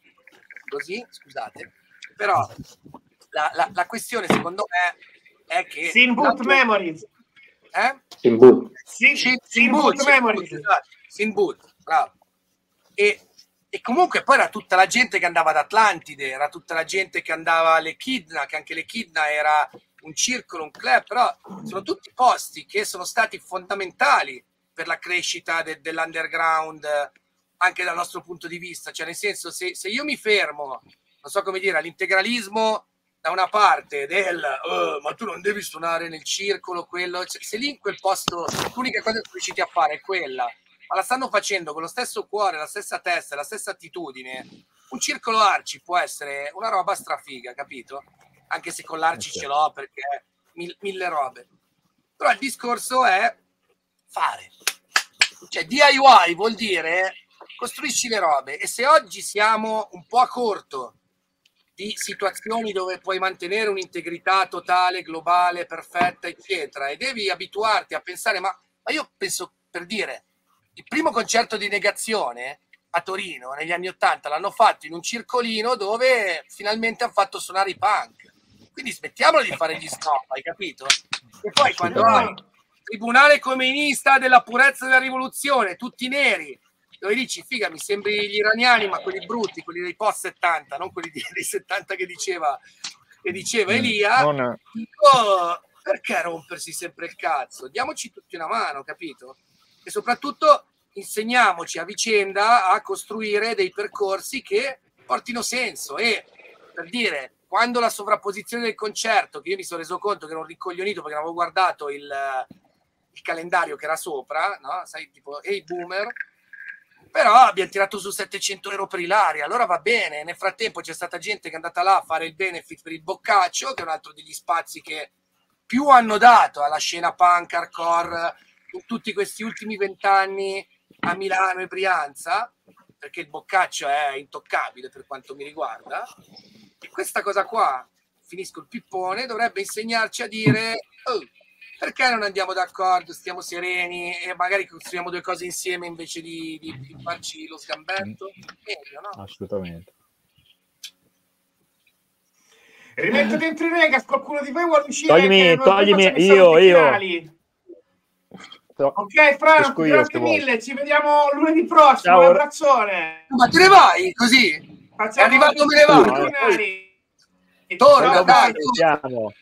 così, scusate, però la, la, la questione secondo me è che Sin Boot la- Memories. eh? In boot. Sin, Sin, Sin Boot, Boot Sin Memories. Boot, esatto, Sin Boot, bravo. E, e comunque poi era tutta la gente che andava ad Atlantide, era tutta la gente che andava alle Kidna, che anche le Kidna era un circolo, un club, però sono tutti posti che sono stati fondamentali per la crescita de- dell'underground, eh, anche dal nostro punto di vista, cioè nel senso se, se io mi fermo, non so come dire, all'integralismo da una parte del "Oh, ma tu non devi suonare nel circolo quello", cioè, se lì in quel posto l'unica cosa che sono riusciti a fare è quella, ma la stanno facendo con lo stesso cuore, la stessa testa, la stessa attitudine, un circolo Arci può essere una roba strafiga, capito? Anche se con l'Arci ce l'ho perché mil- mille robe, però il discorso è fare, cioè D I Y vuol dire costruisci le robe, e se oggi siamo un po' a corto di situazioni dove puoi mantenere un'integrità totale, globale, perfetta, eccetera, e devi abituarti a pensare, ma, ma io penso, per dire, il primo concerto di Negazione a Torino negli anni Ottanta l'hanno fatto in un circolino dove finalmente hanno fatto suonare i punk, quindi smettiamolo di fare gli snob, hai capito? E poi quando hai il tribunale comunista della purezza della rivoluzione, tutti neri, dove dici figa mi sembri gli iraniani ma quelli brutti, quelli dei post settanta, non quelli di- dei settanta che diceva che diceva Elia, Non- dico perché rompersi sempre il cazzo, diamoci tutti una mano, capito? E soprattutto insegniamoci a vicenda a costruire dei percorsi che portino senso, e per dire, quando la sovrapposizione del concerto, che io mi sono reso conto che ero un ricoglionito perché non avevo guardato il, il calendario che era sopra, no? Sai, tipo hey boomer, però abbiamo tirato su settecento euro per Ilaria, allora va bene. Nel frattempo c'è stata gente che è andata là a fare il benefit per il Boccaccio, che è un altro degli spazi che più hanno dato alla scena punk hardcore in tutti questi ultimi vent'anni a Milano e Brianza, perché il Boccaccio è intoccabile per quanto mi riguarda, e questa cosa qua, finisco il pippone, dovrebbe insegnarci a dire oh, perché non andiamo d'accordo, stiamo sereni e magari costruiamo due cose insieme invece di, di, di farci lo sgambetto. Meglio, no? Assolutamente. Rimetto dentro i Vegas, qualcuno di voi vuole uscire? Toglimi- Che non- toglimi- facciamo i io, saluti io. finali. Ok, Franco, Esco io, grazie se vuoi. mille, ci vediamo lunedì prossimo, Ciao. un abbraccione. Ma te ne vai così? Facciamo È arrivato, me ne i vado. saluti finali. Torna, Ciao, dai, Franco. Siamo.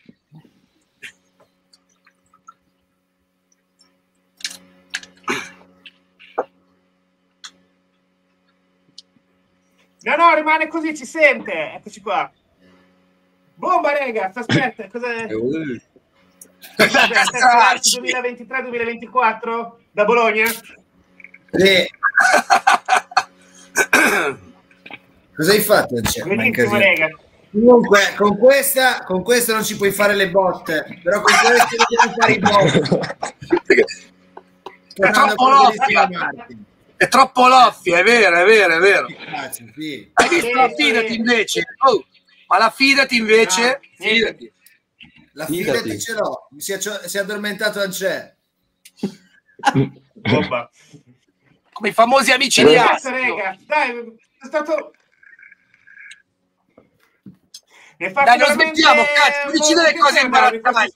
No, no, rimane così, ci sente. Eccoci qua. Bomba, rega, aspetta, cosa... Cazzarci. duemilaventitré duemilaventiquattro da Bologna? Sì. Cosa hai fatto? C'è? Benissimo, rega. Comunque, con questa, con questa non ci puoi fare le botte, però con questa devi fare i botte. È troppo loffia. È troppo loffia, è vero, è vero, è vero. Grazie, sì. Hai visto la fidati invece? Oh, ma la fidati invece? Fidati. La fidati ce l'ho, si è, si è addormentato Ancè. Come i famosi amici di Astro. Rega, dai, è stato... Dai, non smettiamo, cazzo, dici delle cose imbarazzanti.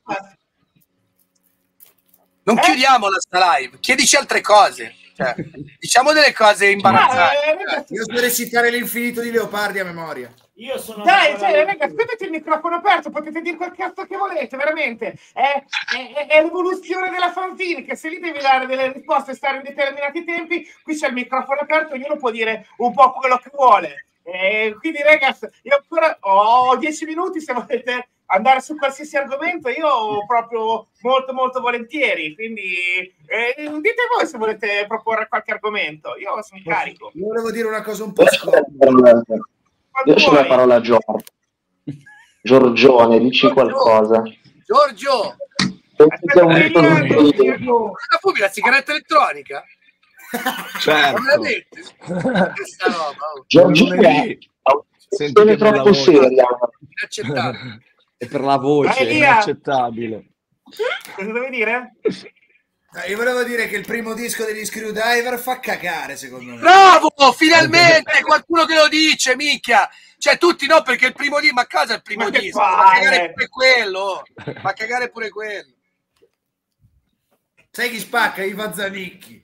Non eh? chiudiamo la sta live, chiedici altre cose. Cioè, diciamo delle cose imbarazzanti. Ah, io so recitare l'infinito di Leopardi a memoria. Io sono Dai, cioè, raga, aspettati il microfono aperto, potete dire quel cazzo che volete, veramente. È, è, è l'evoluzione della fanzine, che se lì devi dare delle risposte e stare in determinati tempi, qui c'è il microfono aperto, ognuno può dire un po' quello che vuole. E quindi, ragazzi, io ancora ho dieci minuti se volete andare su qualsiasi argomento, io proprio molto molto volentieri, quindi eh, dite voi se volete proporre qualche argomento, io sono carico. Io volevo dire una cosa un po' scomoda. Io c'ho la parola Giorgio. Giorgione, dici Giorgio. Qualcosa. Giorgio! Aspetta, la fumi la sigaretta elettronica? Certo. Questa roba, oh. Giorgio è una troppo seria. Inaccettabile. E per la voce è inaccettabile. Cosa devi dire? No, io volevo dire che il primo disco degli Screwdriver fa cagare, secondo me. Bravo! Finalmente qualcuno che lo dice, minchia! Cioè, tutti no, perché il primo disco, ma cosa è il primo ma disco? Ma cagare pure quello! Ma cagare pure quello! Sai chi spacca? I Vazzanicchi.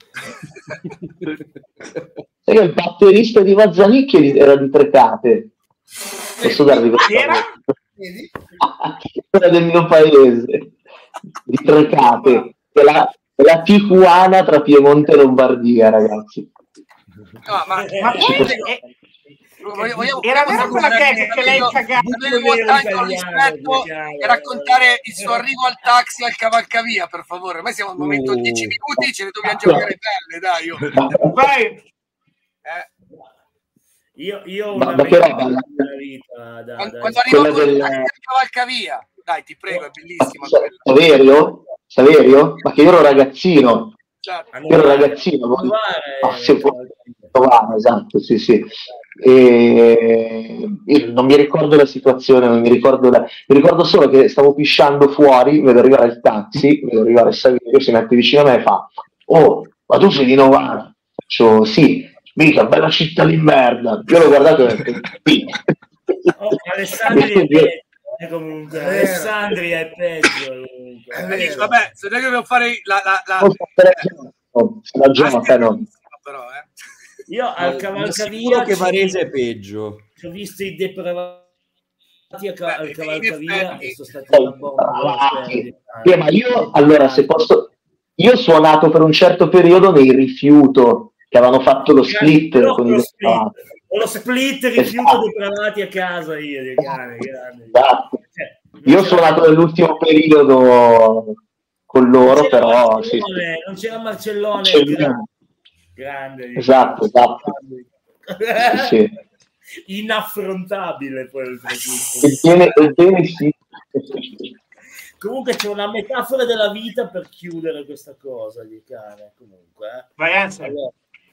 Sai che il batterista di Vazzanicchi era di Trecate. Posso darvi questa era? Era del mio paese, di Trecate, che la, la Tijuana tra Piemonte e Lombardia, ragazzi. No, ma, ma vogliamo, era vero quella che, che lei cagava tanto rispetto e raccontare il suo arrivo al taxi al cavalcavia, per favore. Ormai siamo al momento di dieci minuti, ce ne dobbiamo giocare belle, dai. Io. Vai. Eh. Io, io ho ma, una ma che roba? Vita da, quando, da, quando arrivo con del... il cavalcavia, dai, ti prego, è bellissima. Saverio? Saverio? Ma che io ero ragazzino. Certo. Io ero ragazzino. Poi... Ah, se può trovare, esatto, sì, sì. E... Io non mi ricordo la situazione, non mi ricordo la... mi ricordo solo che stavo pisciando fuori, vedo arrivare il taxi, vedo arrivare Saverio, si mette vicino a me e fa: oh, ma tu sei di Novara? Faccio sì. Mica, bella città di merda. Io l'ho guardato e ho detto sì. Oh, Alessandria è peggio, comunque. Alessandria è peggio. Eh, vabbè, se non devo fare la... la, la... la gioca, no. Però, eh. Io al cavalcavia... che Varese è peggio. Ho visto i depravati al cavalcavia e sono stati oh, una bomba. Eh, ma io, allora, se posso... Io ho suonato per un certo periodo nei Rifiuto, che avevano fatto lo split no, con lo i split, lo split rifiuto esatto. Depravati a casa io di cane, grande. Esatto. Cioè, io ho suonato nell'ultimo periodo con loro, non però sì, non c'era Marcellone, Marcellone. Grande, grande esatto, esatto. Sì, sì. Inaffrontabile poi il bene, bene, sì. Comunque c'è una metafora della vita per chiudere questa cosa di cane, comunque eh. Vai, allora,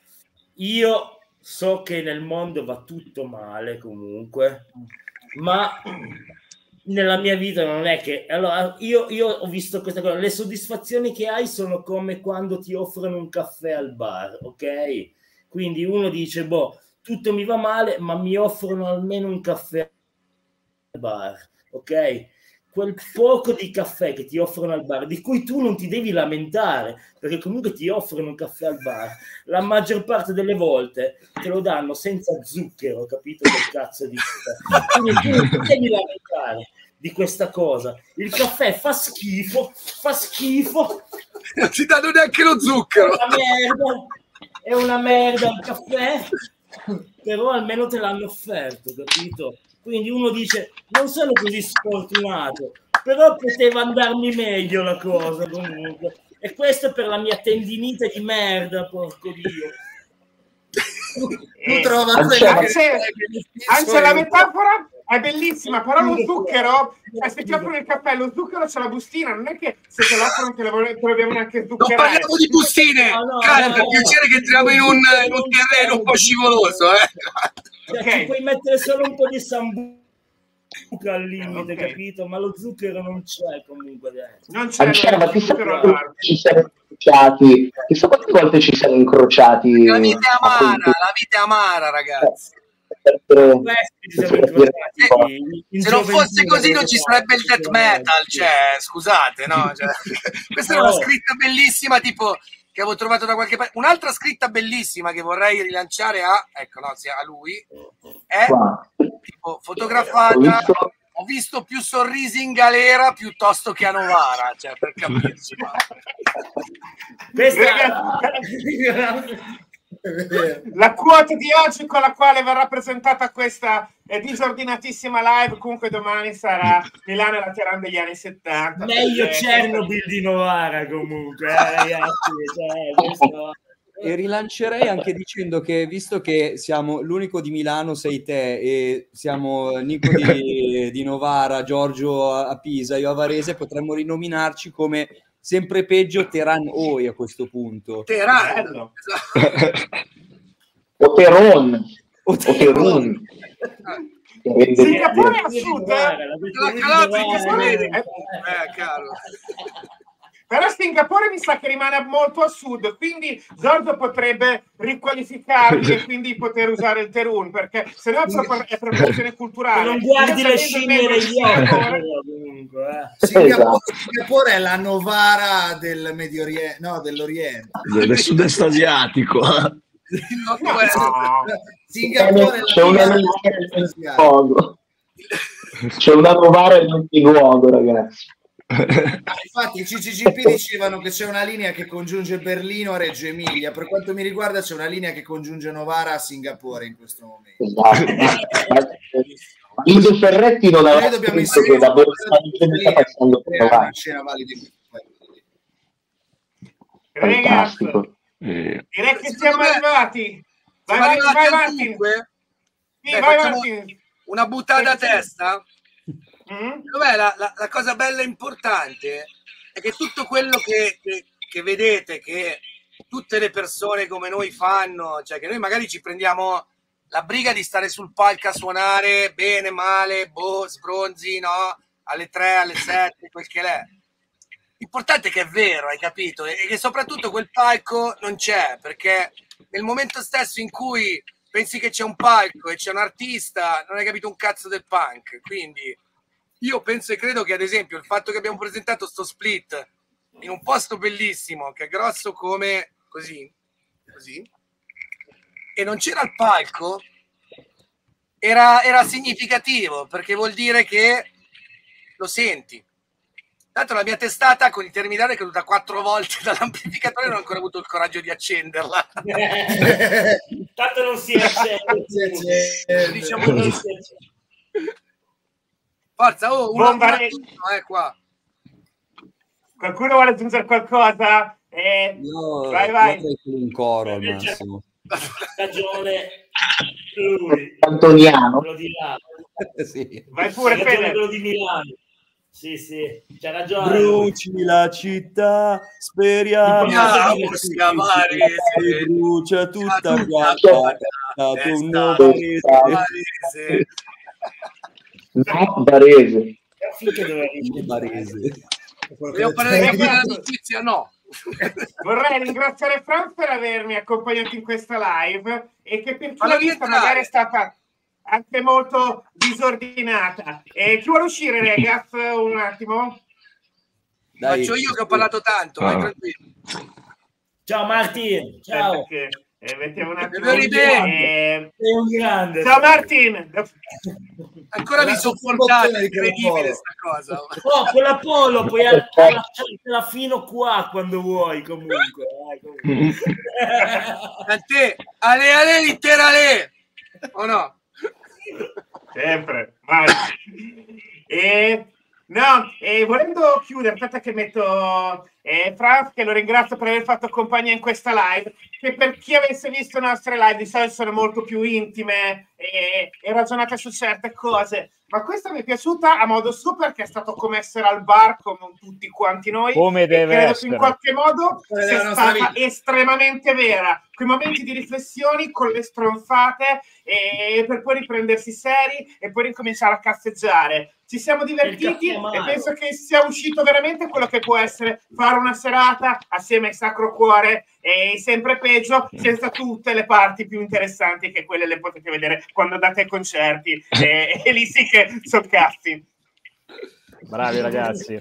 io so che nel mondo va tutto male comunque, ma nella mia vita non è che... Allora, io, io ho visto questa cosa, le soddisfazioni che hai sono come quando ti offrono un caffè al bar, ok? Quindi uno dice, boh, tutto mi va male, ma mi offrono almeno un caffè al bar, ok? Quel poco di caffè che ti offrono al bar, di cui tu non ti devi lamentare, perché comunque ti offrono un caffè al bar, la maggior parte delle volte te lo danno senza zucchero, capito? Del cazzo di caffè. Quindi tu non ti devi lamentare di questa cosa. Il caffè fa schifo, fa schifo. Non ti danno neanche lo zucchero. È una merda, è una merda il caffè, però almeno te l'hanno offerto, capito? Quindi uno dice, non sono così sfortunato, però poteva andarmi meglio la cosa comunque. E questo per la mia tendinite di merda, porco Dio. Eh, trova anzi, quella che- anzi, che- anzi, la metafora è bellissima, però lo zucchero, cioè, se ti offrono il caffè, lo zucchero c'è la bustina, non è che se te lo offrono te lo te lo dobbiamo neanche Non zuccherare. parliamo di bustine, No, no, cara, no, per no. piacere che entriamo in un, in un terreno un po' scivoloso, eh. Cioè, Ok. ci puoi mettere solo un po' di sambuca al limite, Ok. capito? Ma lo zucchero non c'è comunque dentro. Non c'è Ancella, ma lo chissà zucchero a quante parte. volte ci siamo incrociati, chissà quante volte ci siamo incrociati. La vita è a quel amara, punto. la vita è amara, ragazzi. Per- Questi ci siamo per dire un po'. incrociati in Se non gioventù, fosse così non ci sarebbe il death metal, cioè, scusate, no? Cioè, questa è una No. scritta bellissima, tipo, che avevo trovato da qualche parte. Un'altra scritta bellissima che vorrei rilanciare a, ecco, no, sia a lui, è, Qua. tipo, Ho fotografata, visto- ho visto più sorrisi in galera piuttosto che a Novara, cioè, per capirci. ma- Ragazzi, la quote di oggi con la quale verrà presentata questa eh, disordinatissima live, comunque domani sarà Milano e Lateran degli anni settanta. meglio perché- Chernobyl di Novara comunque, eh, ragazzi. Cioè, questo- E rilancerei anche dicendo che, visto che siamo l'unico di Milano sei te e siamo Nico di, di Novara, Giorgio a a Pisa, io a Varese, potremmo rinominarci come sempre peggio Teheran Oi a questo punto. Teheran. Bello. O Teron, O o Teheran. Terun. Che rende- Singapore è a Di sud, Novara, eh? la La questione di Calabria che Novara, si vede. eh. Eh, caro. Però Singapore mi sa che rimane molto a sud, quindi Giorgio potrebbe riqualificarli e quindi poter usare il Terun, perché se no è proprio è appropriazione culturale. Ma non guardi Io le sapendo scimmie il membro negli di occhi, Singapore- però, comunque, eh. Singapore, Esatto. Singapore è la Novara del Medio Oriente, no, dell'Oriente. Del sud-est asiatico. No, No, questo- no. Singapore è C'è la una Novara Novara del in Asiatico. luogo. C'è una Novara in ogni luogo, ragazzi. Ah, infatti i C C G P dicevano che c'è una linea che congiunge Berlino a Reggio Emilia. Per quanto mi riguarda c'è una linea che congiunge Novara a Singapore in questo momento. Esatto. Lido Ferretti non aveva Noi dobbiamo scritto che inserire da Berlusconi sta passando per una Novara. scena valida in questo momento. Ragazzi, Fantastico. Eh, direi che Secondo siamo me- arrivati. Vai, Siamo vai, arrivati vai, al Martin. dunque? Sì, Dai, vai, facciamo Martin. una buttata a Sì. testa. Mm? Dov'è la, la- la cosa bella e importante è che tutto quello che, che- che vedete che tutte le persone come noi fanno, cioè che noi magari ci prendiamo la briga di stare sul palco a suonare bene, male, boh, sbronzi, no? Alle tre, alle sette, quel che l'è. L'importante è che è vero, hai capito? E e che soprattutto quel palco non c'è, perché nel momento stesso in cui pensi che c'è un palco e c'è un artista, non hai capito un cazzo del punk. Quindi io penso e credo che, ad esempio, il fatto che abbiamo presentato sto split in un posto bellissimo, che è grosso come così, così, e non c'era il palco, era, era significativo, perché vuol dire che lo senti. Tanto la mia testata con il terminale è caduta quattro volte dall'amplificatore e non ho ancora avuto il coraggio di accenderla. Tanto non si accende. Diciamo Non così. si accende. Forza, oh, una, Bomba una re- tutto, eh, qua. Qualcuno vuole aggiungere qualcosa? Eh, Io vai, vai. vorrei un coro al massimo. Ragione lui, Antoniano. quello di là. Sì. Vai pure, C'ha ragione Fede. quello di Milano. Sì, sì, c'ha ragione. Bruci la città, speriamo Ah, che Ossia, si Varese. brucia tutta Tutta quanta, quanta, è stato è un stato novarese. Varese. No, Varese. Finché doveva Un novarese. Vogliamo parlare di quella notizia? No. Vorrei ringraziare Franz per avermi accompagnato in questa live e che per chi Fallo l'ha vista rientrare. magari è stata anche molto disordinata. E chi vuole uscire, ragazzi, un attimo? Dai, Faccio io che ho parlato tanto, vai Ah. tranquillo. Ciao Martin, ciao. Perché, eh, mettiamo un attimo. Very bene. Eh, Sei un grande. ciao Martin! Ancora vi La sopportate, sottomozione di incredibile Polo. sta cosa. Oh, quella polo puoi allacciartela fino qua quando vuoi comunque. eh, comunque. Tant'è, ale ale l'intera ale. O no? Sempre, vai. E, no, e volendo chiudere, aspetta che metto e Franz, che lo ringrazio per aver fatto compagnia in questa live, che per chi avesse visto le nostre live di solito sono molto più intime e, e ragionate su certe cose, ma questa mi è piaciuta a modo suo perché è stato come essere al bar come tutti quanti noi, come deve credo essere. che in qualche modo Come sia della nostra stata vita. estremamente vera, quei momenti di riflessioni con le stronzate e per poi riprendersi seri e poi ricominciare a cazzeggiare. Ci siamo divertiti e penso che sia uscito veramente quello che può essere fare una serata assieme ai Sacro Cuore e sempre peggio, senza tutte le parti più interessanti che quelle le potete vedere quando andate ai concerti e, e lì sì che sono cazzi. Bravi ragazzi.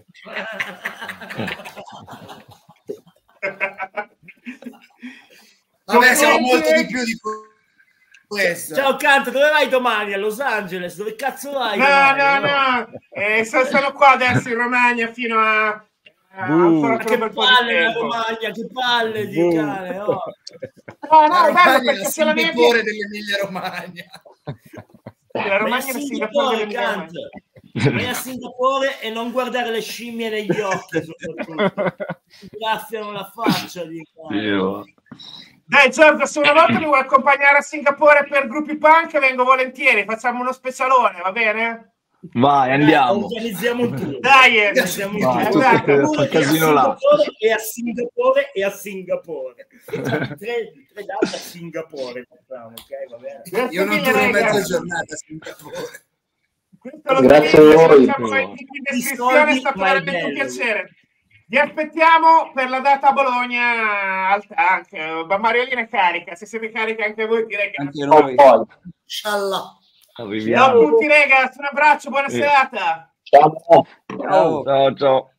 Vabbè, siamo molto di più di questo. Ciao Canto, dove vai domani? A Los Angeles? Dove cazzo vai? No, domani? no, no, eh, sono, sono qua adesso in Romagna fino a, a ancora per Che un bel po' di palle la tempo. Romagna, che palle di Buh. cane, oh. No, no, La è bello Romagna è perché la se la Singapore vedi dell'Emilia Romagna. la Romagna è la Singapore Singapore, dell'Emilia Canto. Vai a Singapore e non guardare le scimmie negli occhi, soprattutto. Ti graffiano la faccia di cane. Dio. Dai Giorgio, se una volta mi vuoi accompagnare a Singapore per gruppi punk vengo volentieri, facciamo uno specialone, va bene? Vai, andiamo. Organizziamo un tour. Dai, Organizziamo un Vai, tour. esatto. tutto Tour quel e a casino là. Singapore e a Singapore e a Singapore. Facciamo tre, tre date a Singapore, facciamo, ok? Va bene. Grazie Io non mille, torno raga. mezza giornata a Singapore. Questo lo Grazie a voi. lasciamo in descrizione, è stato Ma è veramente un bello. piacere. Vi aspettiamo per la data a Bologna al tank. Ma Mariolina è carica, se siete carichi anche voi direi che... Anche Poi, noi. poi. Inshallah. Ciao a Arriviamo. tutti ragazzi, un abbraccio, buona Sì. serata. Ciao. Ciao. Ciao, ciao.